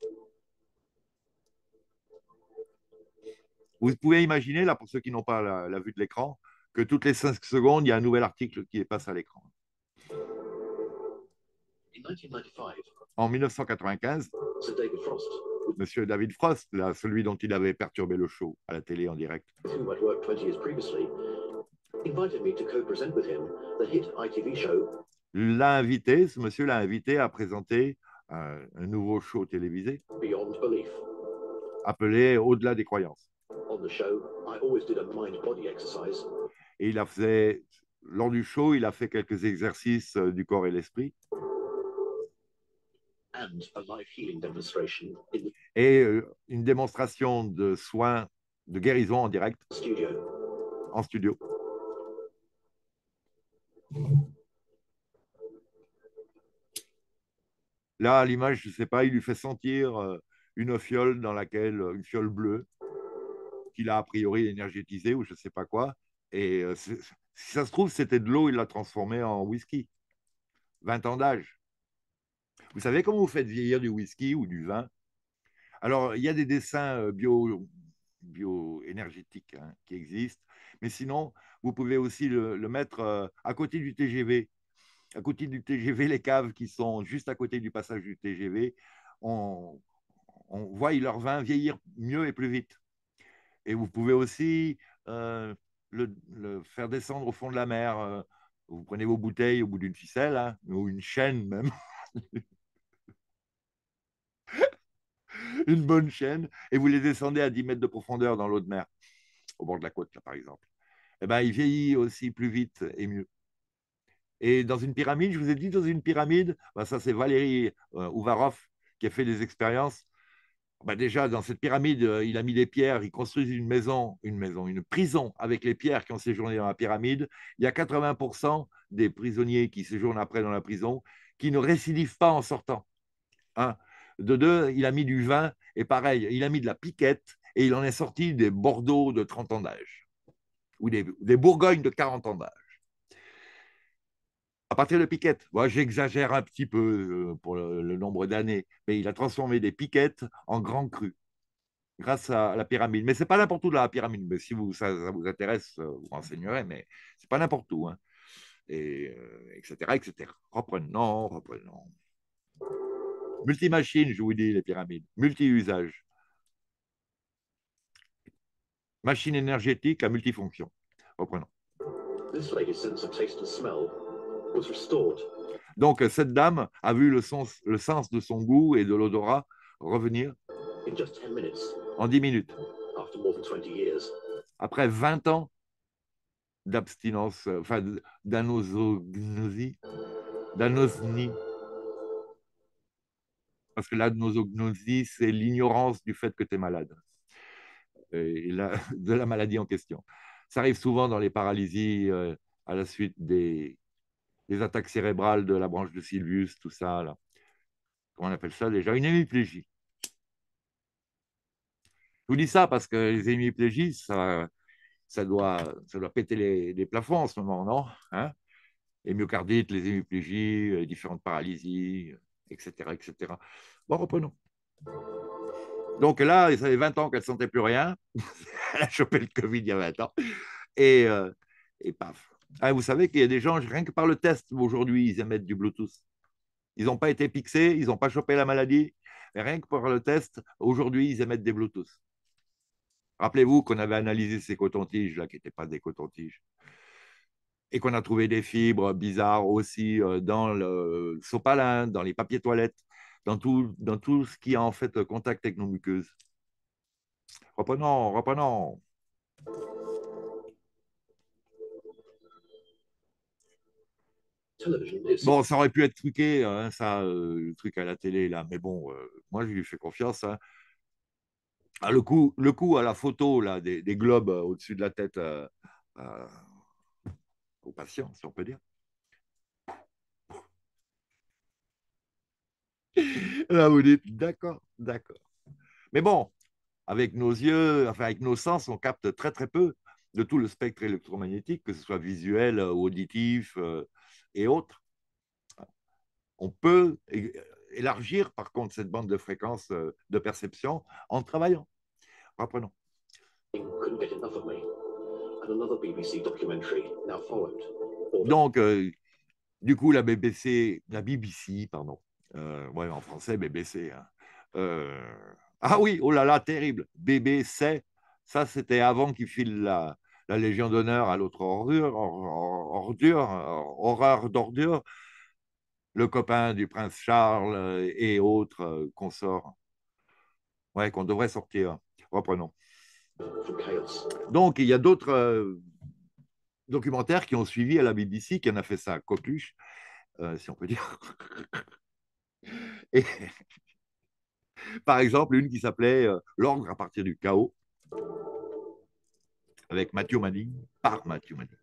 Speaker 1: Vous pouvez imaginer, là, pour ceux qui n'ont pas la, la vue de l'écran, que toutes les cinq secondes, il y a un nouvel article qui passe à l'écran. En mille neuf cent quatre-vingt-quinze,
Speaker 2: Sir David Frost
Speaker 1: Monsieur David Frost, là, celui dont il avait perturbé le show à la télé en direct.
Speaker 2: with whom I'd worked twenty years previously, invited me to co-present with him the hit I T V show.
Speaker 1: L'a invité, ce monsieur l'a invité à présenter un, un nouveau show télévisé
Speaker 2: Beyond Belief.
Speaker 1: appelé Au-delà des croyances.
Speaker 2: On the show, I always did a mind-body exercise.
Speaker 1: Et il a fait, lors du show, il a fait quelques exercices euh, du corps et l'esprit.
Speaker 2: And a live healing demonstration in the
Speaker 1: Et euh, une démonstration de soins, de guérison en direct,
Speaker 2: studio.
Speaker 1: en studio. Là, à l'image, je ne sais pas, il lui fait sentir euh, une fiole dans laquelle, une fiole bleue, qu'il a a priori énergétisée ou je ne sais pas quoi. Et euh, si ça se trouve, c'était de l'eau, il l'a transformée en whisky. vingt ans d'âge. Vous savez comment vous faites vieillir du whisky ou du vin? Alors, il y a des dessins euh, bio, bio-énergétiques hein, qui existent, mais sinon, vous pouvez aussi le, le mettre euh, à côté du T G V. À côté du T G V, les caves qui sont juste à côté du passage du T G V, on, on voit leur vin vieillir mieux et plus vite. Et vous pouvez aussi euh, le, le faire descendre au fond de la mer. Euh, vous prenez vos bouteilles au bout d'une ficelle, hein, ou une chaîne même, une bonne chaîne, et vous les descendez à dix mètres de profondeur dans l'eau de mer, au bord de la côte, là, par exemple. Eh ben, il vieillit aussi plus vite et mieux. Et dans une pyramide, je vous ai dit, dans une pyramide, ben ça c'est Valérie euh, Ouvarov qui a fait des expériences. Ben déjà, dans cette pyramide, euh, il a mis des pierres, il construit une maison, une maison, une prison avec les pierres qui ont séjourné dans la pyramide. Il y a quatre-vingts pour cent des prisonniers qui séjournent après dans la prison qui ne récidivent pas en sortant. Un. De deux, il a mis du vin et pareil, il a mis de la piquette et il en est sorti des Bordeaux de trente ans d'âge ou des, des Bourgognes de quarante ans d'âge. À partir de piquettes, moi j'exagère un petit peu euh, pour le, le nombre d'années, mais il a transformé des piquettes en grands crus grâce à la pyramide. Mais c'est pas n'importe où la pyramide. Mais si vous, ça, ça vous intéresse, euh, vous renseignerez, mais c'est pas n'importe où. Hein. Et, euh, et cetera, et cetera. Reprenons, reprenons. Multimachine, je vous dis, les pyramides. Multi-usage. Machine énergétique à multifonction. Reprenons.
Speaker 2: This lady's sense of taste and smell was restored.
Speaker 1: Donc, cette dame a vu le sens, le sens de son goût et de l'odorat revenir
Speaker 2: In just ten minutes,
Speaker 1: en dix minutes.
Speaker 2: after more than twenty years.
Speaker 1: Après vingt ans d'abstinence, euh, enfin d'anosognosie, d'anosnie. Parce que l'anosognosie, c'est l'ignorance du fait que tu es malade, et la, de la maladie en question. Ça arrive souvent dans les paralysies euh, à la suite des, des attaques cérébrales de la branche de Sylvius, tout ça. Là. Comment on appelle ça déjà? Une hémiplégie. Je vous dis ça parce que les hémiplégies, ça, ça, doit, ça doit péter les, les plafonds en ce moment, non hein les myocardites, les hémiplégies, les différentes paralysies, et cetera, et cetera. Bon, reprenons. Donc là, ça fait vingt ans qu'elle ne sentait plus rien. Elle a chopé le Covid il y a vingt ans. Et, euh, et paf. Ah, vous savez qu'il y a des gens, rien que par le test, aujourd'hui, ils émettent du Bluetooth. Ils n'ont pas été pixés, ils n'ont pas chopé la maladie. Mais rien que par le test, aujourd'hui, ils émettent des Bluetooth. Rappelez-vous qu'on avait analysé ces cotons-tiges, là, qui n'étaient pas des cotons-tiges. Et qu'on a trouvé des fibres bizarres aussi euh, dans le sopalin, dans les papiers toilettes, dans tout, dans tout ce qui a en fait contact avec nos muqueuses. Reprenons, reprenons.
Speaker 2: Television is
Speaker 1: Bon, ça aurait pu être truqué, hein, ça, euh, le truc à la télé, là, mais bon, euh, moi, je lui fais confiance. Hein. Ah, le, coup, le coup à la photo là, des, des globes euh, au-dessus de la tête euh, euh, aux patients, si on peut dire. Là, vous dites, d'accord, d'accord. Mais bon, avec nos yeux, enfin avec nos sens, on capte très très peu de tout le spectre électromagnétique, que ce soit visuel, euh, auditif euh, et autres. On peut é- élargir par contre cette bande de fréquences euh, de perception en travaillant. Reprenons.
Speaker 2: couldn't get enough of me, and another B B C documentary now followed. Or the
Speaker 1: Donc, euh, du coup, la B B C, la B B C, pardon, euh, ouais, en français, B B C, hein, euh, Ah oui, oh là là, terrible. B B C, ça c'était avant qu'il file la, la Légion d'honneur à l'autre ordure, or- ordure, horreur d'ordure, le copain du prince Charles euh, et autres euh, consorts. Ouais, qu'on devrait sortir. Reprenons.
Speaker 2: from chaos.
Speaker 1: Donc, il y a d'autres euh, documentaires qui ont suivi à la B B C, qui en a fait ça, coqueluche, euh, si on peut dire. Et par exemple, une qui s'appelait euh, L'ordre à partir du chaos, avec Mathieu Maddy, par Mathieu Maddy.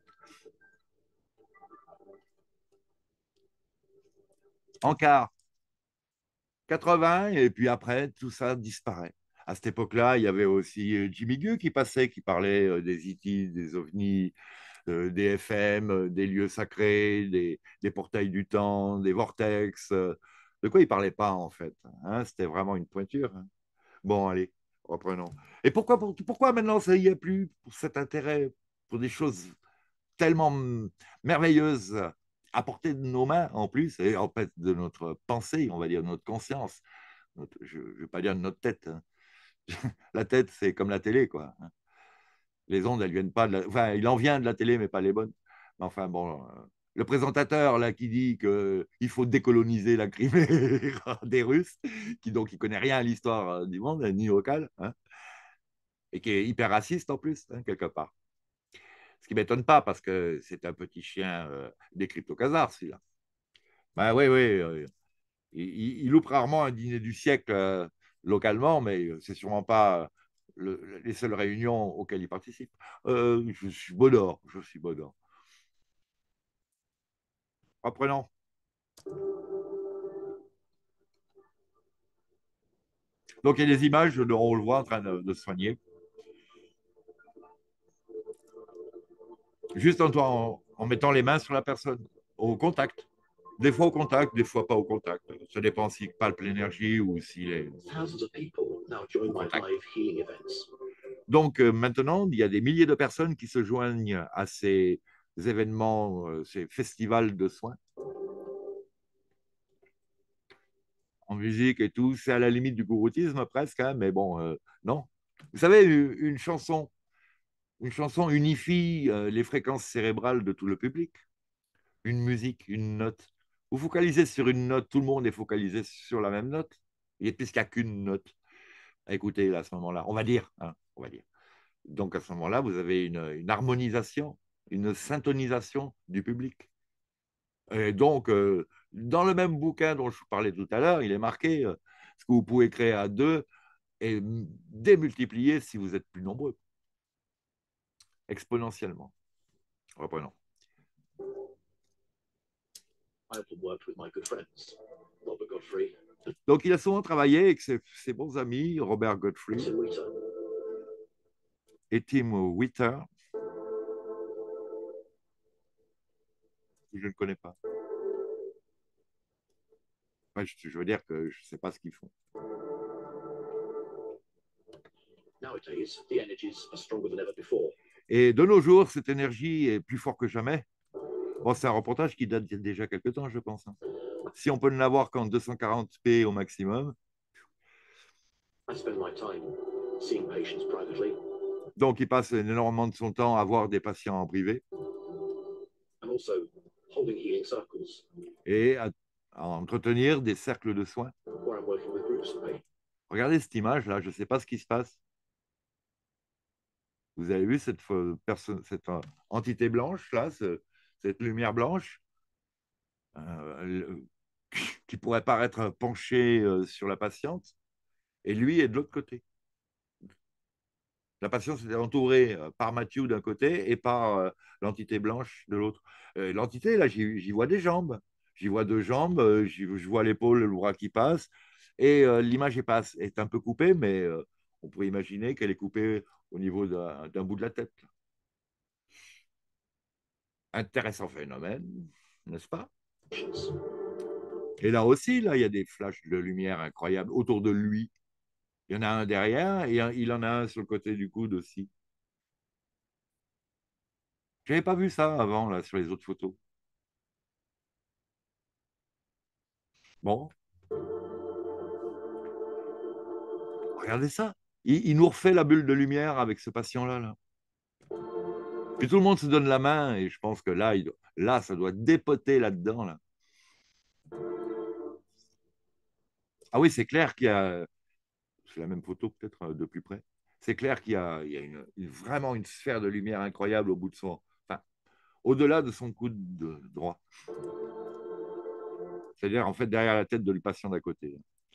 Speaker 1: En quart, quatre-vingts, et puis après, tout ça disparaît. À cette époque-là, il y avait aussi euh, Jimmy Gu qui passait, qui parlait euh, des E T, des ovnis, euh, des F M, euh, des lieux sacrés, des, des portails du temps, des vortex. euh. De quoi il parlait pas, en fait, hein? C'était vraiment une pointure, hein. Bon, allez, reprenons. Et pourquoi, pour- pourquoi maintenant ça y est plus pour cet intérêt pour des choses tellement mm, merveilleuses à portée de nos mains en plus, et en fait de notre pensée, on va dire, de notre conscience. Notre- je ne vais pas dire de notre tête, hein. La tête, c'est comme la télé, quoi. Les ondes, elles viennent pas de la... Enfin, il en vient de la télé, mais pas les bonnes. Mais enfin, bon, euh, le présentateur, là, qui dit qu'il faut décoloniser la Crimée des Russes, qui donc, il connaît rien à l'histoire euh, du monde, ni locale, hein, et qui est hyper raciste en plus, hein, quelque part. Ce qui ne m'étonne pas, parce que c'est un petit chien euh, des crypto-casards, celui-là. Ben oui, oui, euh, il, il, loupe rarement un dîner du siècle euh, localement, mais c'est sûrement pas le, les seules réunions auxquelles il participe. Euh, je suis Bodor, je suis Bodor. Reprenons. Donc il y a des images de on le voit en train de, de se soigner, juste en, en, en mettant les mains sur la personne, au contact. Des fois au contact, des fois pas au contact. Ça dépend s'il palpe l'énergie ou s'il est
Speaker 2: Thousands of people now join
Speaker 1: au
Speaker 2: my
Speaker 1: contact.
Speaker 2: live healing events.
Speaker 1: Donc euh, maintenant, il y a des milliers de personnes qui se joignent à ces événements, euh, ces festivals de soins en musique et tout. C'est à la limite du gouroutisme presque, hein, mais bon, euh, non. Vous savez, une chanson, une chanson unifie euh, les fréquences cérébrales de tout le public. Une musique, une note. Vous focalisez sur une note, tout le monde est focalisé sur la même note. Et puisqu'il n'y a qu'une note à écouter à ce moment-là, on va dire, hein, on va dire. Donc à ce moment-là, vous avez une, une harmonisation, une syntonisation du public. Et donc, euh, dans le même bouquin dont je vous parlais tout à l'heure, il est marqué euh, ce que vous pouvez créer à deux et démultiplier si vous êtes plus nombreux, exponentiellement. Reprenons.
Speaker 2: I often worked with my good friends, Robert Godfrey
Speaker 1: Donc, il a souvent travaillé avec ses, ses bons amis, Robert Godfrey
Speaker 2: and Tim Wheater.
Speaker 1: et Tim Witter, que je ne connais pas. Enfin, je, je veux dire que je ne sais pas ce qu'ils font.
Speaker 2: Nowadays, the energies are stronger than ever before.
Speaker 1: Et de nos jours, cette énergie est plus forte que jamais. Bon, c'est un reportage qui date déjà quelques temps, je pense, hein. Si on peut ne l'avoir qu'en deux cent quarante p au maximum,
Speaker 2: I spend my time seeing patients privately
Speaker 1: donc il passe énormément de son temps à voir des patients en privé
Speaker 2: and also holding healing circles
Speaker 1: et à, à entretenir des cercles de soins.
Speaker 2: where I'm working with groups of patients.
Speaker 1: Regardez cette image-là, je ne sais pas ce qui se passe. Vous avez vu cette, personne, cette euh, entité blanche, là, ce, cette lumière blanche, euh, qui pourrait paraître penchée euh, sur la patiente, et lui est de l'autre côté. La patiente était entourée euh, par Mathieu d'un côté et par euh, l'entité blanche de l'autre. Euh, l'entité, là, j'y vois des jambes. J'y vois deux jambes, euh, je vois l'épaule, le bras qui passe, et euh, l'image est, pas, est un peu coupée, mais euh, on pourrait imaginer qu'elle est coupée au niveau d'un bout de la tête. Intéressant phénomène, n'est-ce pas? Et là aussi, là, il y a des flashs de lumière incroyables autour de lui. Il y en a un derrière et il en a un sur le côté du coude aussi. Je n'avais pas vu ça avant, là, sur les autres photos. Bon. Regardez ça. Il, il nous refait la bulle de lumière avec ce patient-là. Là. Puis tout le monde se donne la main et je pense que là, il doit- là ça doit dépoter là-dedans. Là. Ah oui, c'est clair qu'il y a, c'est la même photo peut-être euh, de plus près. C'est clair qu'il y a, il y a une, une- vraiment une sphère de lumière incroyable au bout de son, enfin, au-delà de son coude de- droit. C'est-à-dire en fait derrière la tête de le patient d'à côté.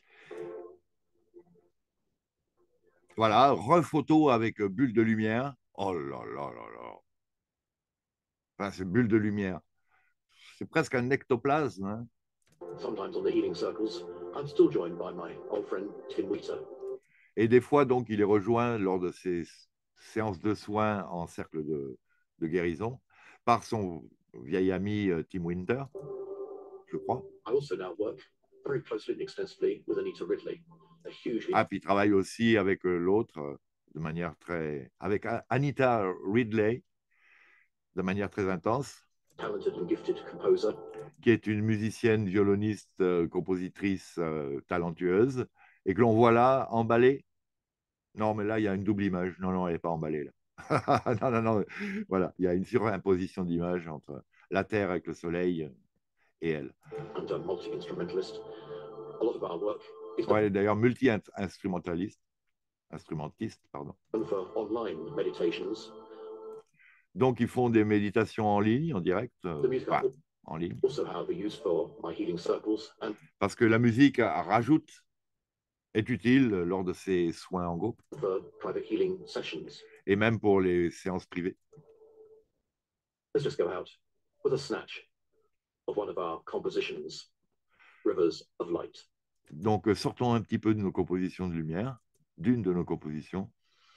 Speaker 1: Voilà, rephoto avec euh, bulle de lumière. Oh là là là là. Enfin, c'est bulle de lumière. C'est presque un ectoplasme. Hein.
Speaker 2: Sometimes on the healing circles, I'm still joined by my old friend Tim Wheater.
Speaker 1: Et des fois, donc, il est rejoint lors de ses séances de soins en cercle de, de guérison par son vieil ami euh, Tim Winter, je crois.
Speaker 2: I also now work very closely and extensively with Anita Ridley, a hugely
Speaker 1: Ah, puis il travaille aussi avec euh, l'autre euh, de manière très. Avec A- Anita Ridley, de manière très intense,
Speaker 2: talented and gifted composer.
Speaker 1: qui est une musicienne, violoniste, euh, compositrice euh, talentueuse, et que l'on voit là emballée. Non, mais là, il y a une double image. Non, non, elle n'est pas emballée là. non, non, non. Voilà, il y a une surimposition d'images entre la Terre avec le Soleil et elle.
Speaker 2: And a multi-instrumentalist. A lot of our work is
Speaker 1: Ouais, elle est d'ailleurs multi-instrumentaliste, instrumentiste, pardon.
Speaker 2: done for online meditations.
Speaker 1: Donc, ils font des méditations en ligne, en direct,
Speaker 2: The
Speaker 1: euh,
Speaker 2: music
Speaker 1: enfin,
Speaker 2: I
Speaker 1: en ligne,
Speaker 2: also, however, use for my healing circles and
Speaker 1: parce que la musique euh, rajoute, est utile lors de ces soins en groupe,
Speaker 2: for private healing sessions.
Speaker 1: et même pour les séances privées.
Speaker 2: Let's just go out with a snatch of one of our compositions, Rivers of Light.
Speaker 1: Donc, euh, sortons un petit peu de nos compositions de lumière, d'une de nos compositions.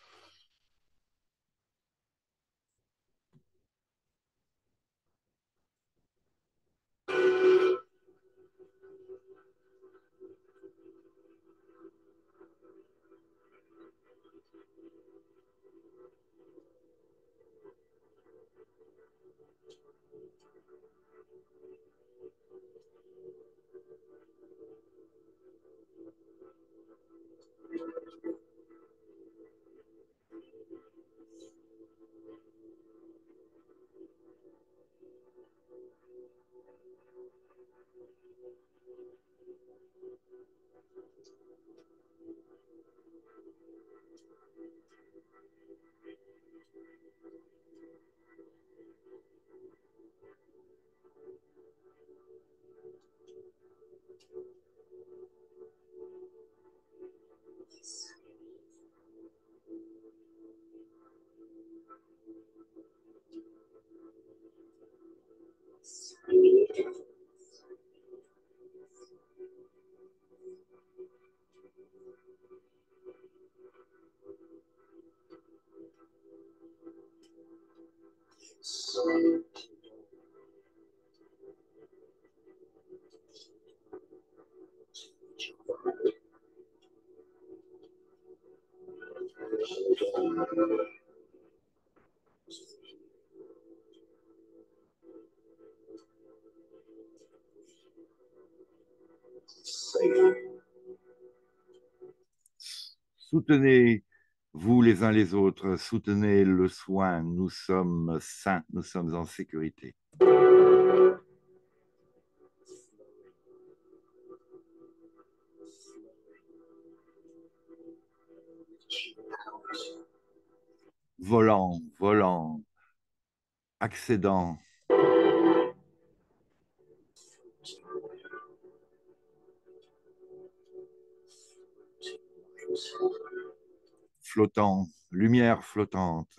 Speaker 1: Soutenez-vous les uns les autres, soutenez le soin, nous sommes sains, nous sommes en sécurité. Volant, volant, accédant, flottant, lumière flottante.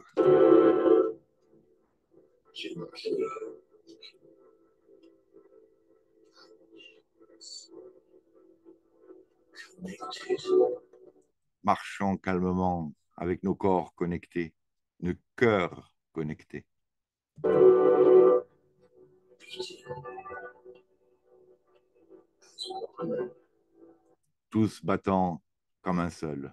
Speaker 1: Marchant calmement avec nos corps connectés, nos cœurs connectés. Tous battant comme un seul.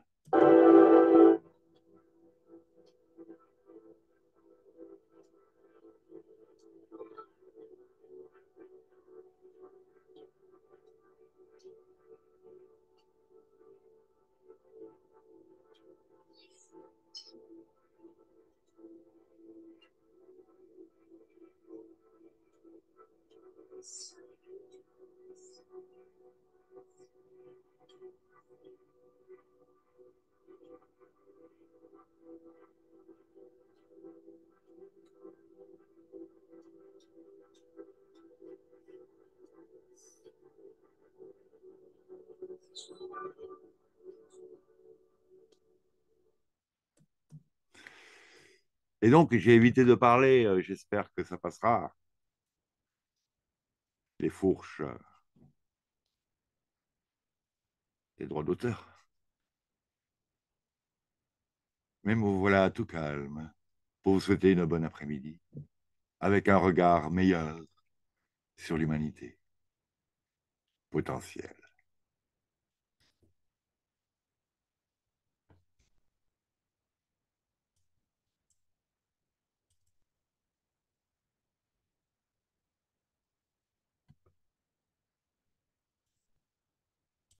Speaker 1: Et donc, j'ai évité de parler, euh, j'espère que ça passera, les fourches, euh, les droits d'auteur. Mais me voilà tout calme pour vous souhaiter une bonne après-midi, avec un regard meilleur sur l'humanité potentielle.